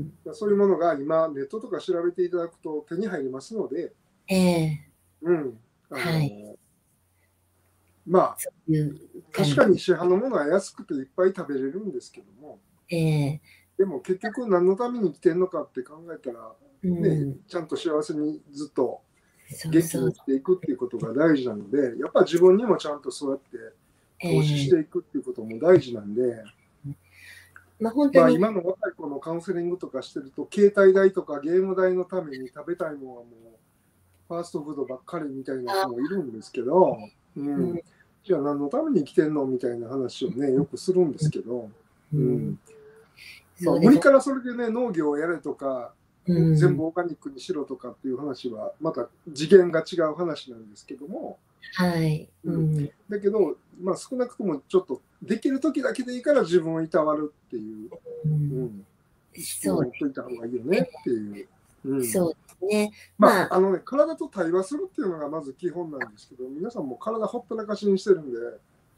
そういうものが今ネットとか調べていただくと手に入りますので、 ええ、 うん、あはい。 のまあそういう確感じ。 かに市販のものは安くていっぱい食べれるんですけども、 ええ、 でも結局何のために生きてるのかって考えたら、 うね、 ん、 ちゃんと幸せにずっとそう元気そう。 に生きていくっていうことが大事なので、やっぱ自分にもちゃんとそうやってえ投資しえ、 ていくっていうことも大事なんで、 まあ本当まあ、 に、 今の若い子のカウンセリングとかしてると、携帯代とかゲーム代のために食べたいものはもうファーストフードばっかりみたいな子もいるんですけど、ううん、 ん、じゃあ何のために生きてんのみたいな話をね、よくするんですけど、 うん、 うん、まあ、 そうです。 無理からそれでね、農業をやれとか、 う全ん、 部オーガニックにしろとかっていう話は、また次元が違う話なんですけども、 はい。 うん、 うん、 だけど、まあ、少なくともちょっとできる時だけでいいから自分をいたわるっていう、 うん、 うん、意識をそうで持っといた方がいいよすね。 ねっていう。うん、 そうですね。 まあ、 まあ、 あのね、体と対話するっていうのがまず基本なんですけど、皆さんも体ほったらかしにしてるんで、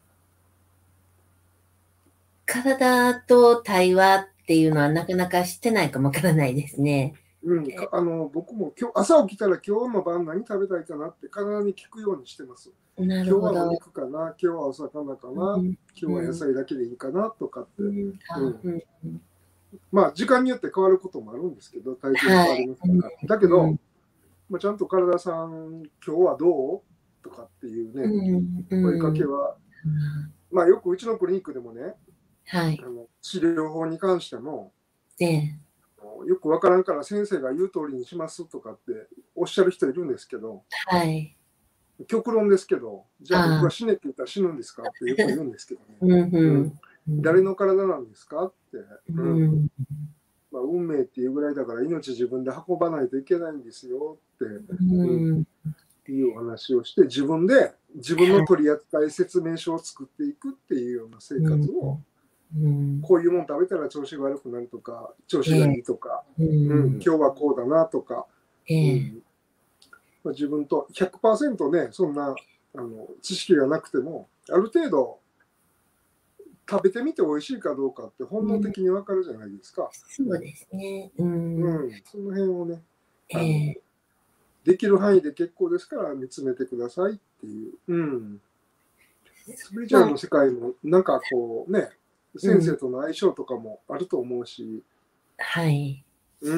体と対話っていうのはなかなかしてないかもわからないですね。 うん、かあの僕も今日朝起きたら今日の晩何食べたいかなって体に聞くようにしてます。 なる今日はおほど。 肉かな、今日はお魚かな、今うん、 日は野うん、 菜だけでいいかなとかって、 うん、あ、 うん、 うん、うん、 まあ時間によって変わることもあるんですけど、体調も変わりはい。 ますから。だけど、 うん、 まあ、ちゃんと体さん、今日はどうとかっていうね、 うん、う声かん、うん、 けは、まあよくうちのクリニックでもね、 はい。 あの治療法に関しても、 で、 よくわからんから先生が言う通りにしますとかっておっしゃる人いるんですけど、 はい。 極論ですけど、じゃあ僕ああ、 が死ねって言ったら死ぬんですかってよく言うんですけどね。 うん、 うん、 うん、うん、 誰の体なんですかって、 ううん、 ん、 まあ、運命っていうぐらいだから命自分で運ばないといけないんですよって、うん、 うん、 いうお話をして、自分で自分のはい。 取扱説明書を作っていくっていうような生うん、 活を、 うん、 こういうもの食べたら調子が悪くなるとか、調子がいええ、 いとか、 ううん、 ん、 今日はこうだなとか、 ええ、 うん、まあ、自分とひゃくパーセントね、そんなあの知識がなくてもある程度食べてみて美味しいかどうかって本能的にわかるじゃないですか。 そうですね。うん。 うん、その辺をね、あの、 ええできる範囲で結構ですから見つめてくださいっていう。うん。スピリチュアルまあ、 の世界もなんかこうね、先生うん。 との相性とかもあると思うし、 はい。 うん、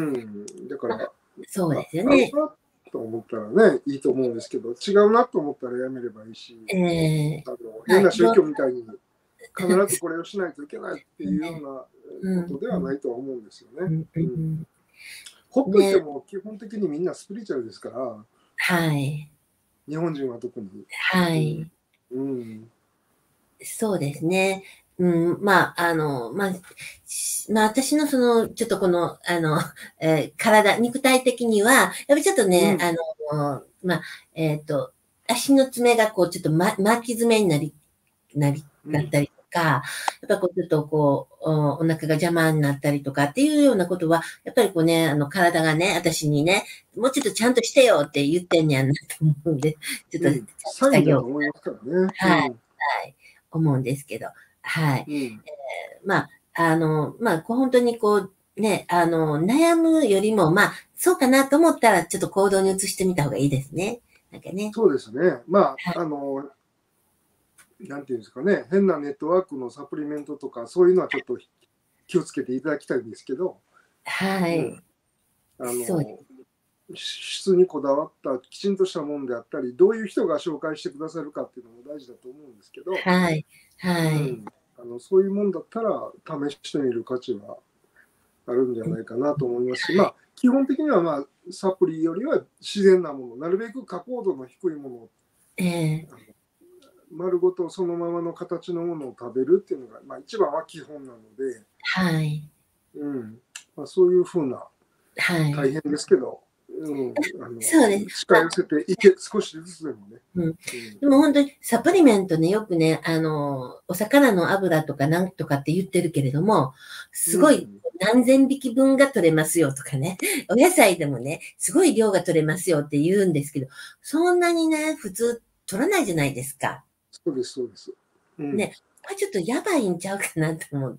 だかまあ、 ら、 そうであ、 すよね。 合うなと思ったらね、いいと思うんですけど、違うなと思ったらやめればいいし、 ええあのまあ、 変な宗いろん教みたいに必ずこれをしないといけないっていうようなうん、 ことではないとは思うんですよね。 うん、ううん、 ん。 ほっといてね、 も基本的にみんなスピリチュアルですから、 はい。 日本人は特に。 はい。 うん、うん、 そうですね。うん、まあ、あの、まあ、しまあ、私のその、ちょっとこの、あの、えー体、肉体的には、やっぱりちょっとね、あうん、 の、まあ、えっと、足の爪がこう、ちょっと、ま、巻き爪になり、なり、 うん、 なったりとか、やっぱこう、ちょっとこう、お、お腹が邪魔になったりとかっていうようなことは、やっぱりこうね、あの、体がね、私にね、もうちょっとちゃんとしてよって言ってんねやなと思うんで、ちょっと、ちゃんとうん、サインだとしてあげよう。 思いますからね。 はい、 うん、 はい、思うんですけど、はい。 うん、 まあ、あの、まあ、こう本当にこう、ね、あの、悩むよりも、まあ、そうかなと思ったら、ちょっと行動に移してみた方がいいですね。なんかね。 そうですね。まはい。 あ、あの、なんていうんですかね、変なネットワークのサプリメントとか、そういうのはちょっと気をつけていただきたいんですけど、うん、 はい。 あそうでの、質にこだわったきちんとしたものであったり、どういう人が紹介してくださるかっていうのも大事だと思うんですけど、 はい。 うはい。 ん、あのそういうもんだったら試してみる価値はあるんじゃうん、 ないかなと思いますし、まはい。 あ、基本的には、まあ、サプリよりは自然なもの、なるべく加工度の低いものを、 ええ、 あの丸ごとそのままの形のものを食べるっていうのが、まあ、一番は基本なので、 はい。 うんまあ、そういうふうな、 はい。 大変ですけど、うん、あのそうです。まあ、 近寄せていけ、少しずつでもね。 うん。 うん、 でも本当にサプリメントね、よくね、あの、お魚の油とかなんとかって言ってるけれども、すごいうん、 何千匹分が取れますよとかね、お野菜でもね、すごい量が取れますよって言うんですけど、そんなにね、普通取らないじゃないですか。 そうです、そうです。うん、 ね、これちょっとやばいんちゃうかなと思って。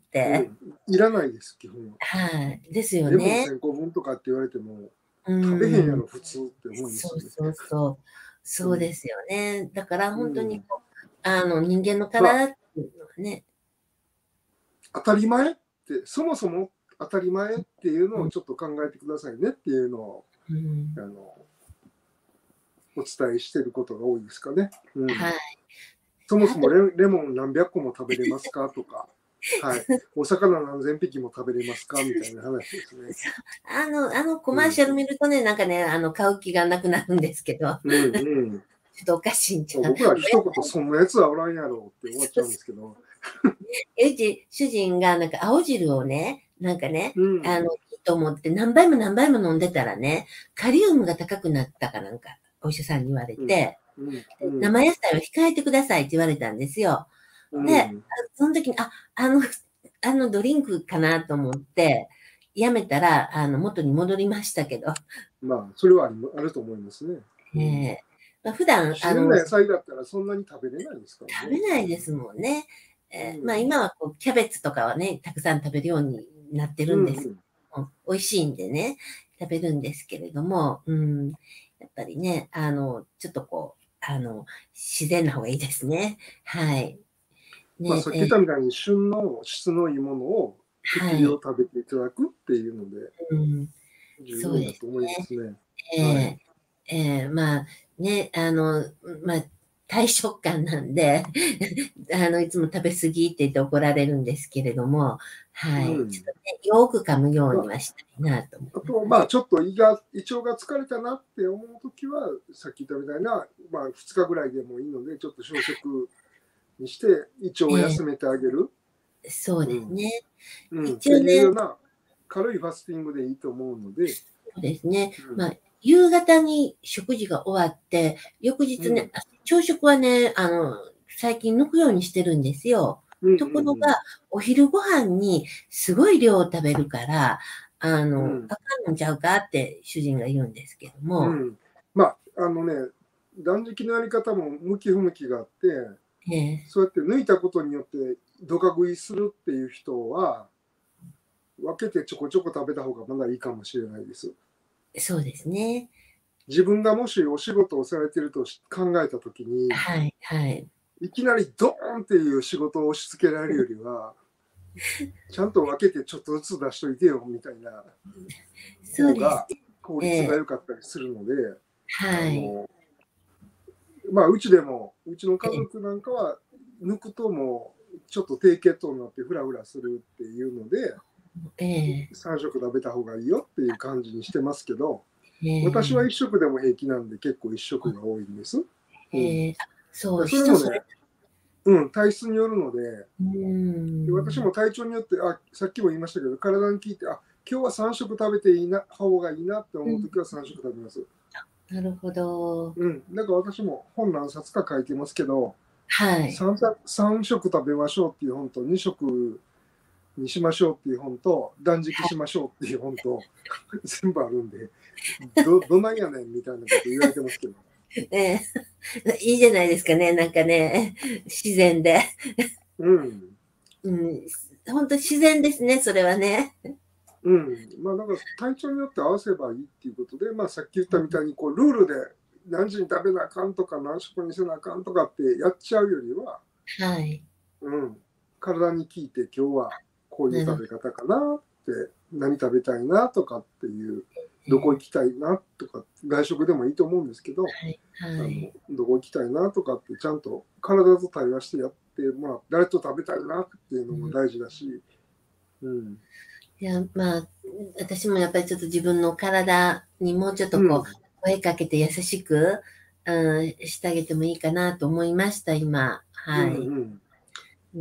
うん、いらないです、基本は。 はい。ですよレモンね。 せんこぶんとかって言われても、 う食べへんやん。 ろ、普通って思いますよね。 そうそうそう。 うん、 そうですよね。だからう本当にん、 こう、あの、人間のまあ、 体っていうのはね、 当たり前って、そもそも当たり前っていうのうん、 をちょっと考えてくださいねっていうのを、 うん。 あの、お伝えしていることが多いですかね。うん。 はい。 そもそもあと、 レレモン何百個も食べれますかとか、はい。お魚何千匹も食べれますかみたいな話ですね。 あの、あのコうん。 マーシャル見るとね、なんかね、あの、買う気がなくなるんですけど、 うんうん。 ちょっとおかしいんちゃう。 僕ら一言、そんなやつはおらんやろって終わっちゃうんですけど。 うち、主人がなんか青汁をね、なんかね、 うん。 あの、いいと思って何杯も何杯も飲んでたらね、カリウムが高くなったかなんか、お医者さんに言われうん。 て、 うん。うん。 生野菜を控えてくださいって言われたんですよ。で、 うん。 その時に、あ、あの、あのドリンクかなと思って、やめたら、あの、元に戻りましたけど、 まあ、それはありあると思いますね。 えうん。 えまあ、普段、あの、 自然な野菜だったらそんなに食べれないですからね。 食べないですもんね。えーまあ、 うん。 今はこう、キャベツとかはね、たくさん食べるようになってるんです。 うん。 うん美味しいんでね、食べるんですけれども、うん、やっぱりね、あの、ちょっとこう、あの、自然な方がいいですね。はい。 まあ、 ね、 さっきえー言ったみたいに旬の質のいいものを適量はい。 食べていただくっていうのでうん、 十そうです分だと思いますね。はい。 ね。えええーまあ、ね、あの、まあ、大食漢なんで、あの、いつも食べ過ぎって言って怒られるんですけれども、はい。ちうん。 ょっとね、よく噛むようまあ、 にはしたいなと思いあと、 ますね。 まあ、ちょっと胃が、胃腸が疲れたなって思うときは、さっき言ったみたいな、まあ、ふつかぐらいでもいいので、ちょっと小食にして、胃腸をえ休めてあげる。 えそううん。 ですね。 うん。って一応ね、 いうような、軽いファスティングでいいと思うので、 そうですね。 うん。 まあ、夕方に食事が終わって、翌日ね、 うん。 あ朝食はね、あの、最近抜くようにしてるんですよ。 うん。 ところが、 うん。 お昼ご飯にすごい量を食べるから、あの、 うん。 あかんのちゃうかって主人が言うんですけども、 うん。まあ、あのね、 断食のやり方も向き不向きがあって、 ええ、 そうやって抜いたことによってどか食いするっていう人は、分けてちょこちょこ食べた方がまだいいかもしれないです。 そうですね。 自分がもしお仕事をされていると考えたときに、 はいはい。 いきなりドーンっていう仕事を押し付けられるよりは、ちゃんと分けてちょっとずつ出しといてよみたいなそうです。 方が効率が良かったりするので、 はい。 あのまあ、うちでも、うちの家ええ、 族なんかは、抜くともう、ちょっと低血糖になってフラフラするっていうので、 ええ、 さん食食べた方がいいよっていう感じにしてますけど、 え私はいえ、 ち食でも平気なんで結構いち食が多いんです。うん、 ええ、そう、 それもね、 人それ、 うん、体質によるので、 うで私ん。 も体調によって、あ、さっきも言いましたけど、体に効いて、あ、今日はさん食食べていいな方がいいなって思うときはさん食食べます。 なるほど。 うん、だから私も本何冊か書いてますけど、 はい。 3, さん食食べましょうっていう本とに食にしましょうっていう本と断食しましょうっていう本と全部あるんで、どどないやねんみたいなこと言われてますけど。 ええ、いいじゃないですかね、なんかね、自然で。 うん。 うん、本当自然ですね、それはね。 うん。まあだから体調によって合わせばいいっていうことで、まあさっき言ったみたいにこうルールで何時に食べなあかんとか何食にせなあかんとかってやっちゃうよりは、 はい。 うん、体に聞いて今日はこういうなるほ食べ方かなって、何食べたいなとかっていう、 ど。 どこ行きたいなとか、外食でもいいと思うんですけど、 はい、 あはい。 のどこ行きたいなとかってちゃんと体と対話してやってもらって、誰と食べたいなっていうのもうん、 大事だし、うん、 いや、まあ、私もやっぱりちょっと自分の体にもうちょっとこう、 うん、 声かけて優しく、うん、してあげてもいいかなと思いました、今。 うん、 はい。 うん。 うん、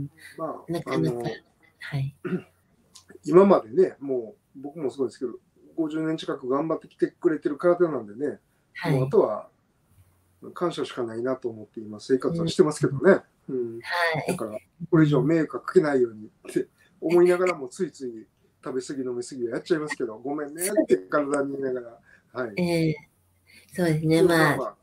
まあ、 なかなか、 あの、 はい。 今までね、もう僕もそうですけど、ごじゅうねん近く頑張ってきてくれてる体なんでね、もうあはい。 とは感謝しかないなと思って今生活うん、 はしてますけどね。うん。 はい。 だから、これ以上うん、 迷惑かけないようにって思いながらもついつい食べ過ぎ飲み過ぎはやっちゃいますけど、ごめんねって体に言いながら、はい。 ええ、そうですね。 でもままあ、 あまあ、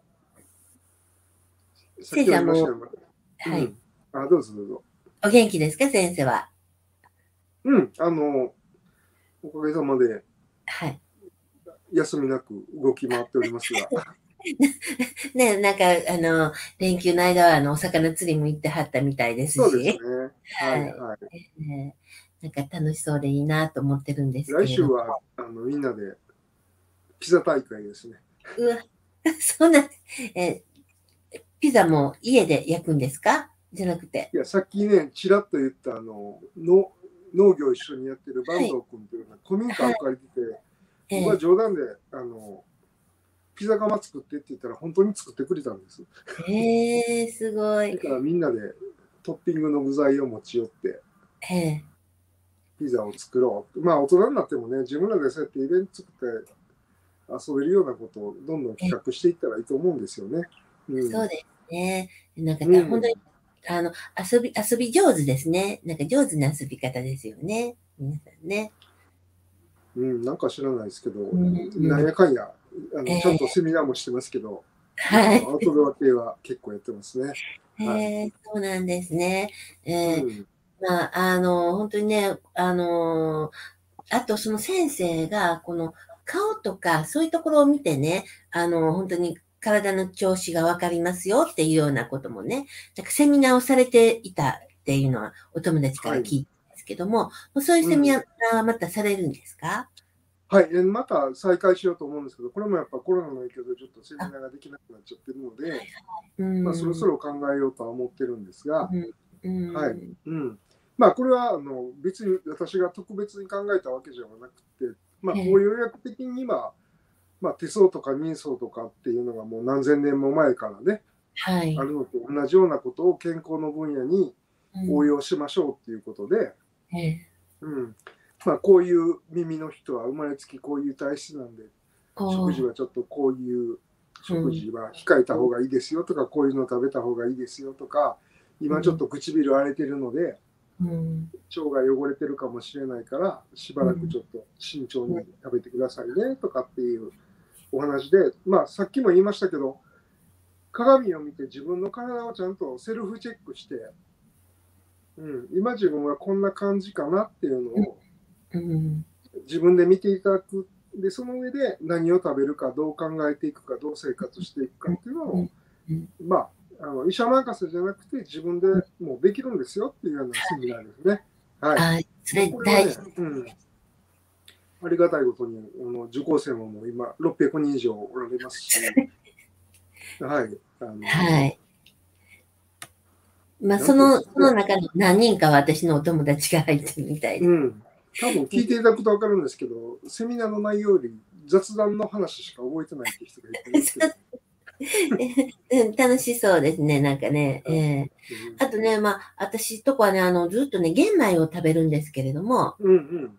さっき先生はもう、 も言いましたけど、うはい。 ん。あ、どうぞどうぞ。 お元気ですか、先生は。 うん。あの、おかげさまではい。 休みなく動き回っておりますが。 ね、なんか、あの、連休の間は、あの、お魚釣りも行ってはったみたいですそうですし、 ね。はいはい。 はい。 ね、なんか楽しそうでいいなと思ってるんですけれども。 来週はあのみんなでピザ大会ですね。 うわ、そうなん、え、ピザも家で焼くんですかじゃなくて。 いや、さっきね、ちらっと言ったあのの農業一緒にやってる坂はい、 東君というのは古民家はい、 を借りてて、僕はえ冗談であのピザ窯作ってって言ったら本当に作ってくれたんです。 ー、えー、すごい。 だからみんなでトッピングの具材を持ち寄ってえピザを作ろう。まあ大人になってもね、自分らでそうやってイベント作って遊べるようなことをどんどんー、え、 企画していったらいいと思うんですよね。うん。 そうですね。なんか、 う本当に、 ん。 あの、遊び、遊び上手ですね。なんか上手な遊び方ですよね。皆さんね。 うん、なんか知らないですけど、 うん、 なんうん。 やかんや、あのちゃんとえセミナーもしてますけど、あのアウー、はい。 トドア系は結構やってますね。はい。 えー、そうなんですね。えー、 うん。 まあ、あの、本当にね、あの、あとその先生が、この顔とかそういうところを見てね、あの、本当に体の調子がわかりますよっていうようなこともね、なんかセミナーをされていたっていうのはお友達からはい。 聞いたんですけども、もうそういううん。 セミナーはまたされるんですか？ はい。えまた再開しようと思うんですけど、これもやっぱコロナの影響でちょっとセミあ、 ナーができなくなっちゃってるので、 うまあ、そろそん、 ろ考えようとは思ってるんですが、 うん、うはい。 ん、 うん。まあ、これはあの別に私が特別に考えたわけじゃなくて、まあ、 ええ、 こういう役的に今、まあ、手相とか人相とかっていうのがもう何千年も前からね、 はい、 あるのと同じようなことを健康の分野にうん、 応用しましょうっていうことで、 ええ、 うんまあ、こういう耳の人は生まれつきこういう体質なんで、食事おー、 はちょっとこういううん、 食事は控えた方がいいですよとか、こういうの食べた方がいいですよとか、今ちょっうん、 と唇荒れてるので、 うん、 腸が汚れてるかもしれないから、しばうん、 らくちょっと慎重に食べてくださいねとかっていうお話で、まあ、さっきも言いましたけど、 鏡を見て自分の体をちゃんとセルフチェックして、うん、今自分はこんな感じかなっていうのを自分で見ていただく。で、その上で何を食べるか、どう考えていくか、どう生活していくかっていうのを、まあ、あの医者任せじゃなくて自分でもうできるんですよっていうようなセミナーですね。はい。 それ大事。 うん。ありがたいことに、あの受講生ももう今ろっぴゃくにん以上おられますし、はい。あのはい。まあ、その、その中の何人かは私のお友達が入ってるみたいで。 うん。多分聞いていただくと分かるんですけど、セミナーの内容より雑談の話しか覚えてないって人がいてるんですけど。 うん、楽しそうですね、なんかね。えー、あとね、まあ、私とこはね、あの、ずっとね、玄米を食べるんですけれども、 うんうん、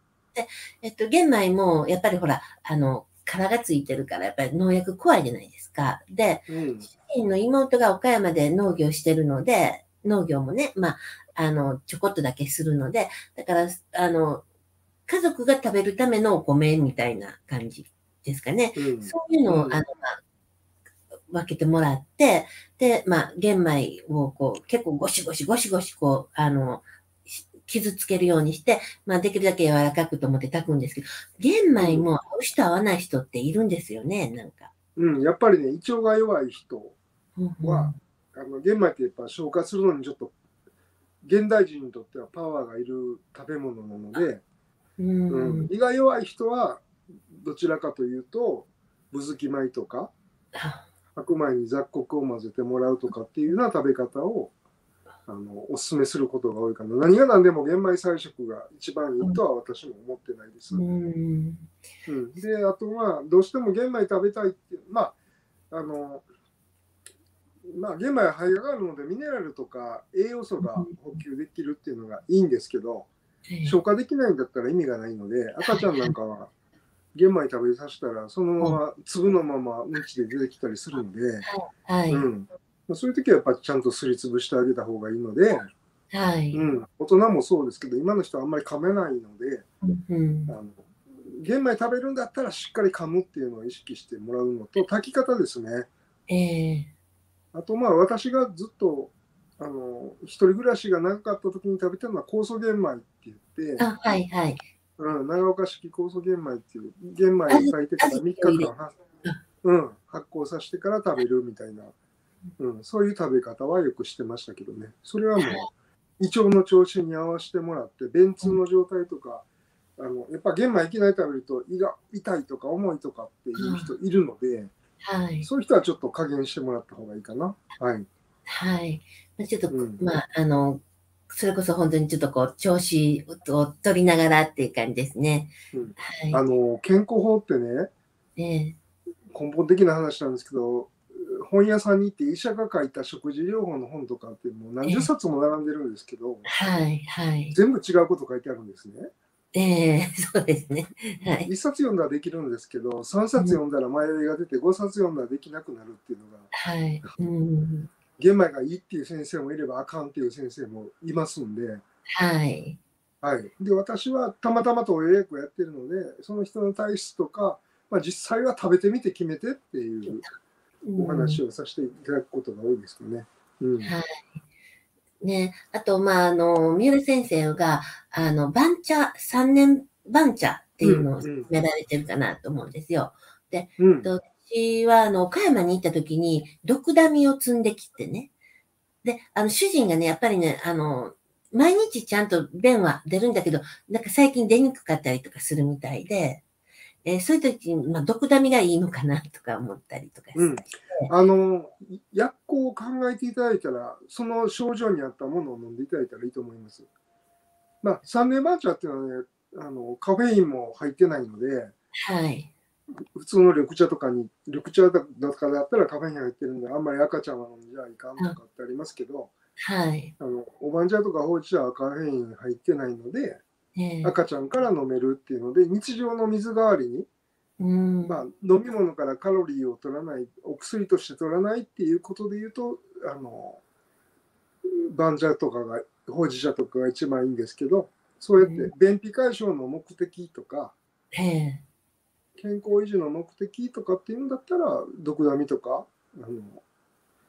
で、えっと、玄米も、やっぱりほら、あの、殻がついてるから、やっぱり農薬怖いじゃないですか。で、 うん、 主人の妹が岡山で農業してるので、農業もね、まあ、あの、ちょこっとだけするので、だから、あの、家族が食べるためのお米みたいな感じですかね。うん、そういうのを、うん、あの、まあ、分けてもらって、で、まあ、玄米をこう、結構ゴシゴシゴシゴシこう、あの、傷つけるようにして、まあ、できるだけ柔らかくと思って炊くんですけど、玄米も合う人合わない人っているんですよね、なんか。 うん、やっぱりね、胃腸が弱い人は、うん、あの玄米ってやっぱ消化するのにちょっと、現代人にとってはパワーがいる食べ物なので、うん、うん、胃が弱い人は、どちらかというと、ぶずき米とか、白米に雑穀を混ぜてもらうとかっていうような食べ方をあのお勧めすることが多いかな。何が何でも玄米菜食が一番いいとは私も思ってないです。うんうん、で、あとは、どうしても玄米食べたいっていう、まあ、あの、まあ、玄米は肺があるので、ミネラルとか栄養素が補給できるっていうのがいいんですけど、消化できないんだったら意味がないので、赤ちゃんなんかは玄米食べさせたら、そのまま粒のままうんちで出てきたりするので、はいうん、そういう時はやっぱりちゃんとすりつぶしてあげた方がいいので、はいうん、大人もそうですけど、今の人はあんまり噛めないので、うん、あの玄米食べるんだったらしっかり噛むっていうのを意識してもらうのと、炊き方ですね。えー、あと、まあ、私がずっとあの一人暮らしが長かった時に食べてるのは酵素玄米って言って、あはいはいうん、長岡式酵素玄米っていう玄米を炊いてからみっかかん、うん、発酵させてから食べるみたいな、うん、そういう食べ方はよくしてましたけどね。それはもう胃腸の調子に合わせてもらって、便通の状態とか、あのやっぱ玄米いきなり食べると胃が痛いとか重いとかっていう人いるので、はい、そういう人はちょっと加減してもらった方がいいかな。はい。 はい。ちょっと、うん、まあ、あの、それこそ本当にちょっとこう、調子を取りながらっていう感じですね。 うんはい、あの、健康法ってね、えー、根本的な話なんですけど、本屋さんに行って医者が書いた食事療法の本とかってもう何十冊も並んでるんですけど、えー、はいはい、全部違うこと書いてあるんですね。 ええー、そうですね。はい。 いっさつ読んだらできるんですけど、さんさつ読んだら迷いが出て、ごさつ読んだらできなくなるっていうのが、はい。うん玄米がいいっていう先生もいればあかんっていう先生もいますんで、はい。はい。で、私はたまたまと予約をやってるので、その人の体質とか、まあ、実際は食べてみて決めてっていうお話をさせていただくことが多いですよね。うん、はい。 ね、あと、まあ、あの、三浦先生が、あの、番茶、さんねん番茶っていうのを決められてるかなと思うんですよ。で、うん、私は、あの、岡山に行った時に、ドクダミを積んできてね。で、あの、主人がね、やっぱりね、あの、毎日ちゃんと便は出るんだけど、なんか最近出にくかったりとかするみたいで、えー、そういう時に、まあ、毒ダミがいいのかなとか思ったりとかして。うん、 あの、薬効を考えていただいたら、その症状に合ったものを飲んでいただいたらいいと思います。まあ、さんねん番茶っていうのはね、あの、カフェインも入ってないので、はい。普通の緑茶とかに、緑茶とかだったらカフェイン入ってるんで、あんまり赤茶は飲んじゃいかんとかってありますけど、はい。あの、お番茶とかほうじ茶はカフェイン入ってないので、えー、赤ちゃんから飲めるっていうので、日常の水代わりに、うんまあ、飲み物からカロリーを取らない、お薬として取らないっていうことで言うと、あの、番茶とかが、ほうじ茶とかが一番いいんですけど、そうやって便秘解消の目的とか、えー、健康維持の目的とかっていうんだったら、ドクダミとか、あの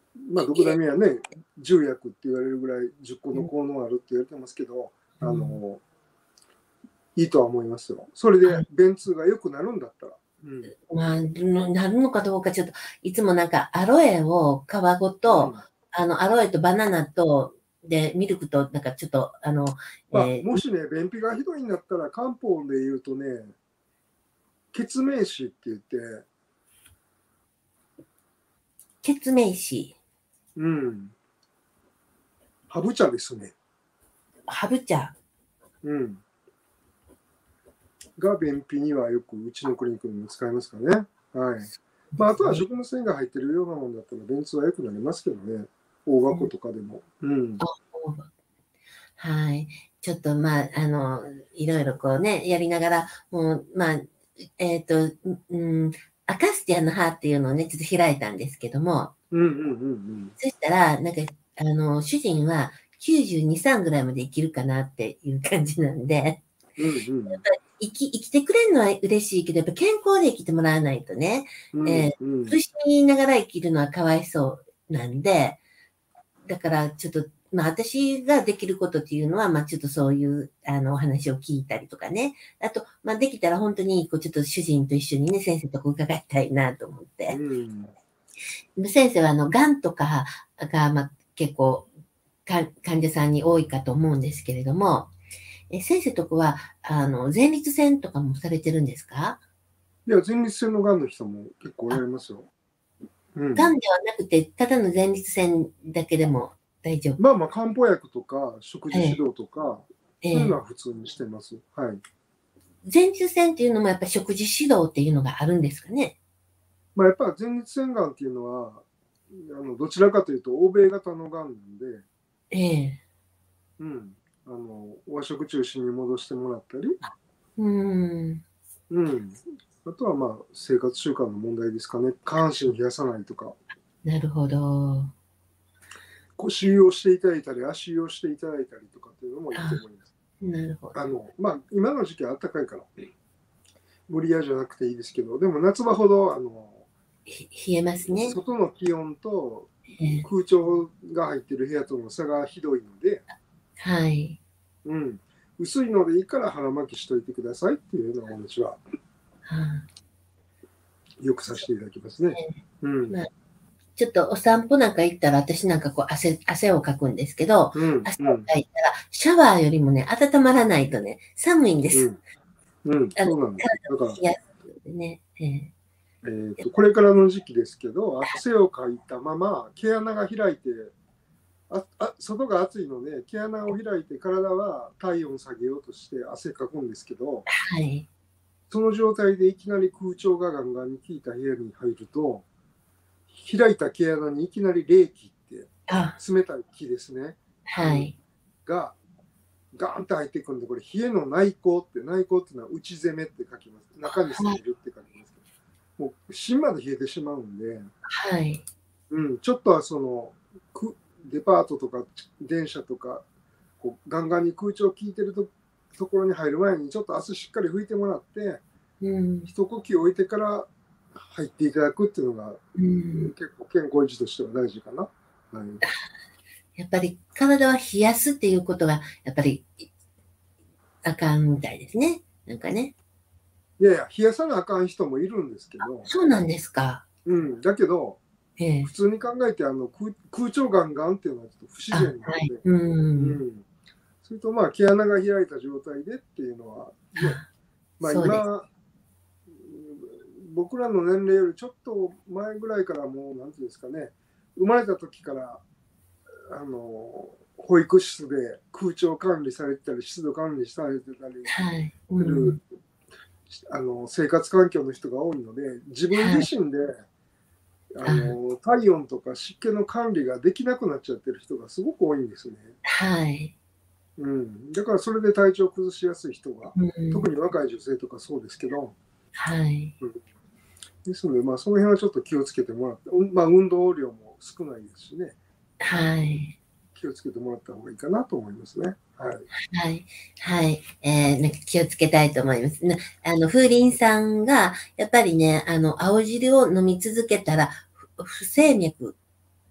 まあ、ドクダミはね、じゅう薬って言われるぐらいじゅっこの効能あるって言われてますけど、あの、いいとは思いますよ。それで便通が良くなるんだったら。うん、 まあ、なるのかどうかちょっと、いつもなんかアロエを皮ごと、うん、あの、アロエとバナナと、で、ミルクと、なんかちょっと、あの、 まあ、えー、もしね、便秘がひどいんだったら、漢方で言うとね、血明子って言って、 血明子。 うん。ハブ茶ですね。 ハブ茶。 うん。が便秘にはよくうちのクリニックにも使いますからね。はい。まあ、あとは食物繊維が入ってるようなものだったら便通は良くなりますけどね。大箱とかでも。うん。うん、 はい。ちょっとまあ、あの、いろいろこうね、やりながら、もう、まあ、えっ、ー、と、うん、アカスティアの葉っていうのをね、ちょっと開いたんですけども、 うんうんうんうん。 そしたら、なんか、あの、主人はきゅうじゅうに、さんぐらいまで生きるかなっていう感じなんで、 うんうん、 やっぱり生き、生きてくれるのは嬉しいけど、やっぱ健康で生きてもらわないとね、 うんえー、苦しみながら生きるのはかわいそうなんで、だからちょっと、まあ私ができることっていうのは、まあちょっとそういうあのお話を聞いたりとかね。あと、まあできたら本当にこうちょっと主人と一緒にね、先生とこ伺いたいなと思って。うん、先生はあの、癌とかが、まあ結構患者さんに多いかと思うんですけれども、え先生とこは、あの、前立腺とかもされてるんですか？ いや、前立腺の癌の人も結構おられますよ。 うん、癌ではなくて、ただの前立腺だけでも大丈夫？ まあまあ、漢方薬とか、食事指導とか、ええ、そういうのは普通にしてます。はい。 前立腺っていうのもやっぱり食事指導っていうのがあるんですかね？ まあ、やっぱ前立腺がんっていうのは、あのどちらかというと欧米型のがんなんで、 ええ、 うん、あの和食中心に戻してもらったり、 うん、 うん、あとはまあ生活習慣の問題ですかね。下半身冷やさないとか。 なるほど。 腰をしていただいたり、足をしていただいたりとかっていうのもいいと思います。 なるほど。 あのまあ、今の時期は暖かいから、無理やじゃなくていいですけど、でも夏場ほどあの冷えますね。 外の気温と空調が入ってる部屋との差がひどいので、 はい。 うん、薄いのでいいから腹巻きしといてくださいっていうようなお話は、よくさせていただきますね。うんまあ、 ちょっとお散歩なんか行ったら、私なんかこう汗、汗をかくんですけど、うん、汗をかいたら、シャワーよりもね、温まらないとね、寒いんです。 うん、うん、そうなんです。だから、 ね、えーえー、とこれからの時期ですけど、汗をかいたまま毛穴が開いて、ああ外が暑いので毛穴を開いて体は体温下げようとして汗かくんですけど、 はい、 その状態でいきなり空調がガンガンに効いた部屋に入ると、開いた毛穴にいきなり冷気って冷たい気ですね、 はい、 がガーンと入ってくるんで、これ冷えの内向って、内向っていうのは内攻めって書きます。中に攻めるって書きますけど、もう芯まで冷えてしまうんで、 はい、 うん、ちょっとはそのデパートとか電車とかこうガンガンに空調効いてる と, ところに入る前にちょっと汗しっかり拭いてもらって、うん、一呼吸置いてから入っていただくっていうのが、うん、結構健康維持としては大事かな。はい、 やっぱり体は冷やすっていうことがやっぱりあかんみたいですね。なんかね。 いやいや、冷やさなあかん人もいるんですけど。 そうなんですか。 うん、だけど、ええ、普通に考えてあの 空, 空調ガンガンっていうのはちょっと不自然なので、はい、うん、うん、それとまあ毛穴が開いた状態でっていうのは、ね、まあ今、僕らの年齢よりちょっと前ぐらいからもう、なんていうんですかね、生まれた時から、あの、保育室で空調管理されてたり、湿度管理されてたりする、はいうん、あの生活環境の人が多いので、自分自身で、はい、あの体温とか湿気の管理ができなくなっちゃってる人がすごく多いんですね。 はい。 うん、だからそれで体調を崩しやすい人が、うん、特に若い女性とかそうですけど、 はいうん、ですので、まあ、その辺はちょっと気をつけてもらって、まあ、運動量も少ないですしね、 はい、 気をつけてもらった方がいいかなと思いますね。はい、 はい、はい、えー、なんか気をつけたいと思います。あの風鈴さんがやっぱりね、あの青汁を飲み続けたら不整脈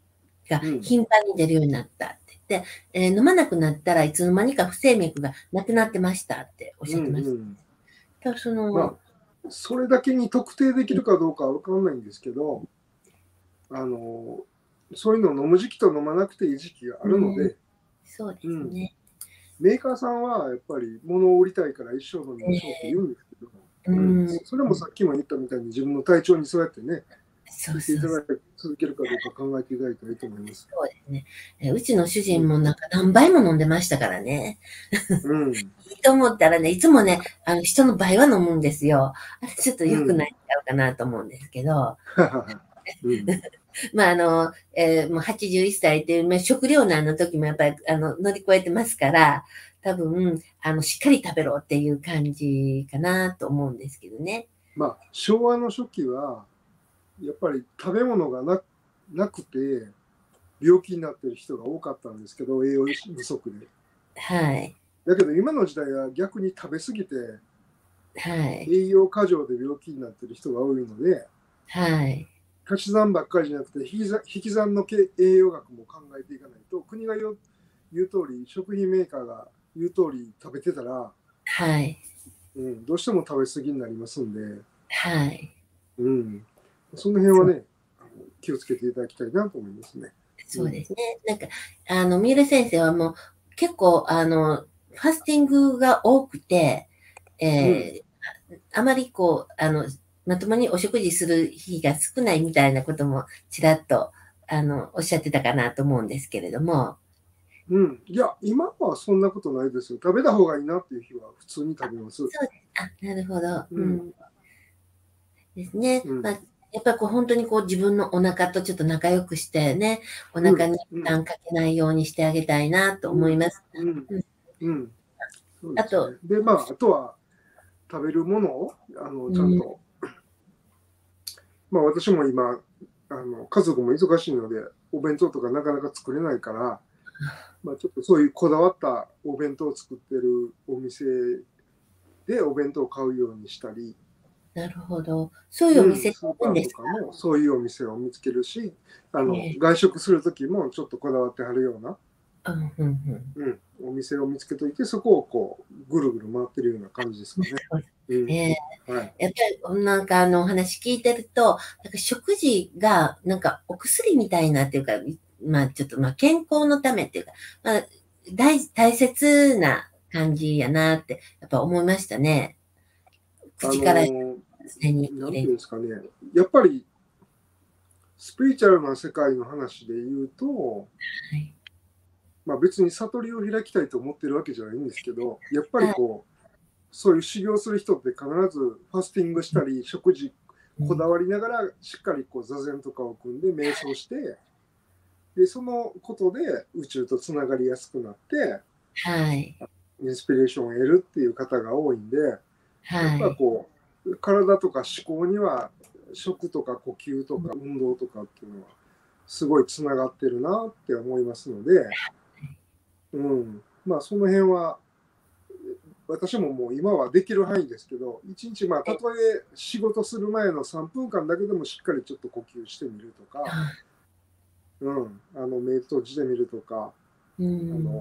がうん頻繁に出るようになったって言って、えー飲まなくなったらいつの間にか不整脈がなくなってましたっておっしうんゃってました。 うん。 ただそまあ、 の、 それだけに特定できるかどうかは分かんないんですけど、あの、そういうのを飲む時期と飲まなくていい時期があるのうん、 で、 そうでうん、 すね。 メーカーさんはやっぱり物を売りたいから一生飲みましょうって言うんですけど、 ううん、 ん、 それもさっきも言ったみたいに自分の体調にそうやってね、 そう聞いていそうそう。 ただいて続けるかどうか考えていただいたらいいと思います。 そうですね。えうちの主うん。 人もなんか何倍も飲んでましたからね。 うん。 いいと思ったらね、いつもね、あの人の倍は飲むんですよ。あれちょっと良くうん。 ないんちゃうかなと思うんですけど、 うん。 まあ、あの、えーもうはちじゅういっさいっていう、まあ、食糧難の時もやっぱり、あの、乗り越えてますから、多分、あの、しっかり食べろっていう感じかなと思うんですけどね。 まあ、昭和の初期は、やっぱり食べ物がななくて、病気になってる人が多かったんですけど、栄養不足で。 はい。 だけど今の時代は逆に食べ過ぎて、 はい。 栄養過剰で病気になってる人が多いので、 はい。 足し算ばっかりじゃなくて、引き算引き算の栄養学も考えていかないと、国が言う言う通り、食品メーカーが言う通り食べてたら、 はい。 うん、どうしても食べ過ぎになりますんで、 はい。 うん、その辺はね、あの気をつけていただきたいなと思いますね。 そうですね。なんか、あの、三浦先生はもう結構、あの、ファスティングが多くて、 うん、 えーあまりこう、あの、まともにお食事する日が少ないみたいなこともちらっと、あの、おっしゃってたかなと思うんですけれども。 うん、いや、今はそんなことないですよ。食べた方がいいなっていう日は普通に食べます。 そうです。あ、なるほど。 うん、 うん。ですね。 うん、 まあ、やっぱりこう本当にこう自分のお腹とちょっと仲良くしてね、おうん、 腹に負うん、 担かけないようにしてあげたいなとうん、 思います。 うん、 うん。 うん、そうあと、 ですね。で、まあ、あとは食べるものをあのちゃんうん、 と、まあ、私も今あの、家族も忙しいので、お弁当とかなかなか作れないから、まあ、ちょっとそういうこだわったお弁当を作ってるお店でお弁当を買うようにしたり、 なるほど。そういうおうん、 店ってスーパーとあるんですか？ かもそういうお店を見つけるし、あのええ。 外食するときもちょっとこだわってはるような、 うん、うんうん。 うん、お店を見つけといて、そこをこうぐるぐる回ってるような感じですかね。うん、 ええ。 はい。 やっぱりなんかあのお話聞いてると、なんか食事がなんかお薬みたいなっていうか、まあちょっとまあ健康のためっていうか、まあ大、大切な感じやなってやっぱ思いましたね。 あ口からの手になんてい入れる。 うんですかね、やっぱりスピリチュアルな世界の話で言うと、 はい。 まあ、別に悟りを開きたいと思ってるわけじゃないんですけど、やっぱりはい。 こう、そういう修行する人って必ずファスティングしたり、食事うん。 こだわりながらしっかりこう座禅とかを組んで瞑想して、でそのことで宇宙とつながりやすくなってはい。 インスピレーションを得るっていう方が多いんで、やっぱはい。 こう体とか思考には食とか呼吸とか運動とかっていうのはすごいつながってるなって思いますので、うん、まあその辺は私ももう今はできる範囲ですけど、いちにちまあたとえ仕事する前のさんぷんかんだけでもしっかりちょっと呼吸してみるとか、 あ、 うん、あの目閉じてみるとか、 うん。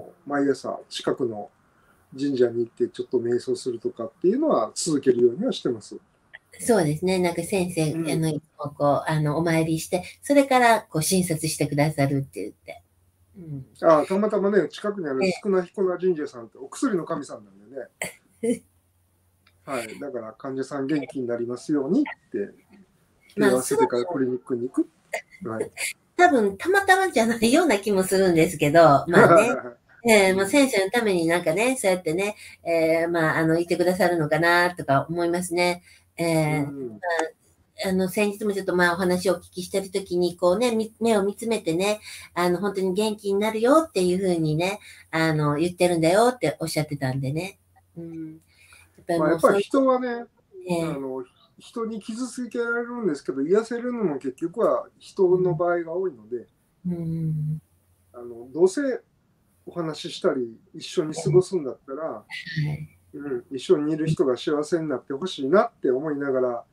あの毎朝近くの神社に行ってちょっと瞑想するとかっていうのは続けるようにはしてます。 そうですね。なんか先生、あうん。 の、いつもこう、あの、お参りして、それからこう診察してくださるって言って。うん。 ああ、たまたまね、近くにあるえ少な彦名神社さんってお薬の神さんなんでね、 え。 はい、だから患者さん元気になりますようにって手を合まあ、 わせてからそのクリニックに行く。はい。 多分、たまたまじゃないような気もするんですけど、まあね。えー、もううん、 先生のためになんかね、そうやってね、えー、まあ、あの、いてくださるのかな、とか思いますね。 うえん、 ー、あの、先日もちょっとまあお話をお聞きしてるときに、こうね、み目を見つめてね、あの、本当に元気になるよっていうふうにね、あの、言ってるんだよっておっしゃってたんでね。うん。やっぱりまあ、やっぱりもうそうい人はね、 うね、 あの人に傷つけられるんですけど、癒せるのも結局は人の場合が多いので、 うん。 あのどうせお話ししたり、一緒に過ごすんだったら、 はい。 うん、一緒にいる人が幸せになってほしいなって思いながら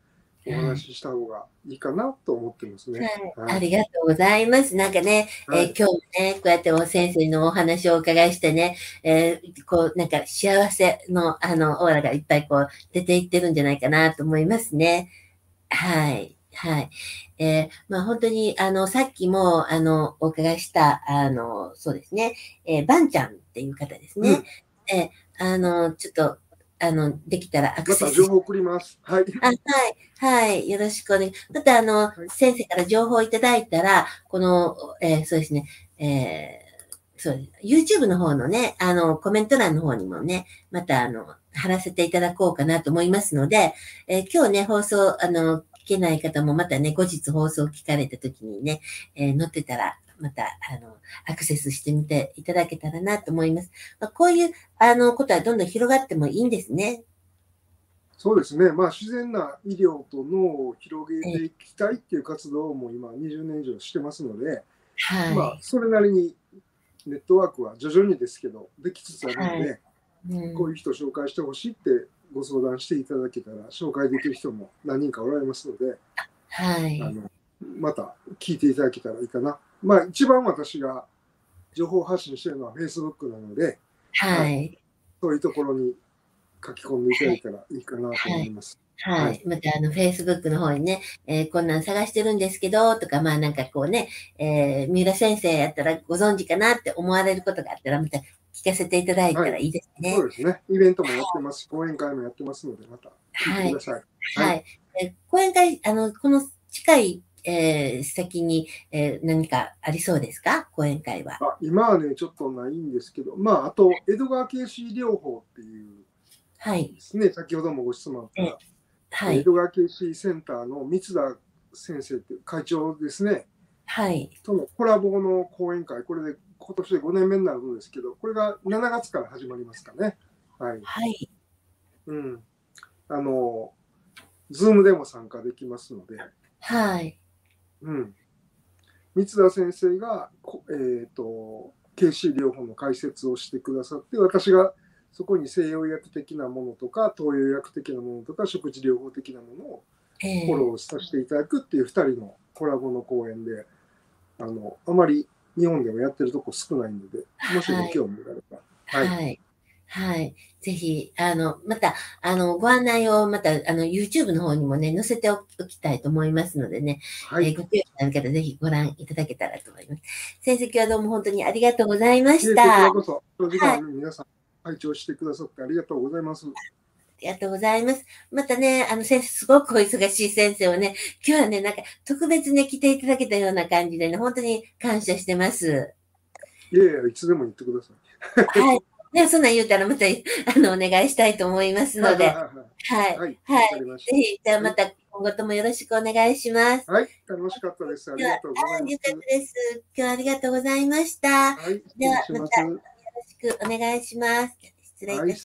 お話しした方がいいかなと思ってますね。 はい。ありがとうございます。なんかね、 はい、 えー今日もね、こうやってお先生のお話をお伺いしてね、えーこう、なんか幸せの、あの、オーラがいっぱいこう、出ていってるんじゃないかなと思いますね。はい。はい。えーまあ本当に、あの、さっきも、あの、お伺いした、あの、そうですね、えー、バンちゃんっていう方ですね。 うん。 えーあの、ちょっと、あの、できたらアクセスしまた情報送ります。はい。 あ、はい、はい、よろしくお願い。また、あの、 はい。 先生から情報をいただいたら、この、えーそうですね、えーそうです。YouTube の方のね、あの、コメント欄の方にもね、また、あの、貼らせていただこうかなと思いますので、えー今日ね、放送、あの、聞けない方もまたね、後日放送を聞かれた時にね、えー載ってたら、また、あの、アクセスしてみていただけたらなと思います。まあ、こういう、あの、ことはどんどん広がってもいいんですね。 そうですね。まあ、自然な医療と脳を広げえーていきたいっていう活動をもう今にじゅうねん以上してますので、まあ、 はい。 それなりにネットワークは徐々にですけど、できつつあるのはい。 で、 うん。 こういう人を紹介してほしいってご相談していただけたら、紹介できる人も何人かおられますので、 はい。 あの、また聞いていただけたらいいかな。まあ、一番私が情報発信しているのは Facebook なので、はい、 はい。 そういうところに書き込んでいたはい。 だいたらいいかなとはい。 思います。はい。 はい。また、あの、Facebook の方にね、えーこんなん探してるんですけど、とか、まあ、なんかこうね、えー三浦先生やったらご存知かなって思われることがあったら、また聞かせていただいはい。 たらいいですね。 そうですね。イベントもやってますし、講演会もやってますので、また聞いてはい。 ください。はい。 はい。えー講演会、あの、この近い、えー先に、えー何かありそうですか？講演会は。 あ、今はね、ちょっとないんですけど、まあ、あと、江戸川慶視療法っていうはい。 ですね、先ほどもご質問あっえ、 た、江はい。 戸川慶視センターの三田先生っていう会長ですね、 はい。 とのコラボの講演会、これで今年でごねんめになるんですけど、これがしちがつから始まりますかね。はい。 はい。 うん。あの、ズームでも参加できますので、 はい。 うん。三田先生が、えっ、ー、と、ケーシー 療法の解説をしてくださって、私がそこに西洋薬的なものとか、東洋薬的なものとか、食事療法的なものをえフォローーさせていただくっていうふたりのコラボの講演で、あの、あまり日本でもやってるとこ少ないので、もしごはい。 興味があれば。はい。 はい。はい。ぜひ、あの、また、あの、ご案内をまた、あの、YouTube の方にもね、載せておきたいと思いますのでね、 はい。 えーご興味のある方、ぜひご覧いただけたらと思います。先生、今日はどうも本当にありがとうございまいえ、こちした。はらこそ、長時い。あ間皆さん、拝聴してくださってありがとうございます。 りがとうございます。またね、あの、先生、すごくお忙しい先生をね、今日はね、なんか、特別ね、来ていただけたような感じでね、本当に感謝してます。 いえいえ、いつでも言ってください。 はい。ね、そんなん言うたらまた、あの、お願いしたいと思いますはいので、 はいはいはい。 はい。 はい、 はい。 わかりました。 ぜひ、じゃあはい。 また今後ともよろしくお願いします。 はい、楽しかったです。あでは、ありがとうございあ、 ます。 よかったです。今日はありがとうございました。 はい、失では、 礼しまたよます。 ろしくお願いします。失礼いはい。 たします。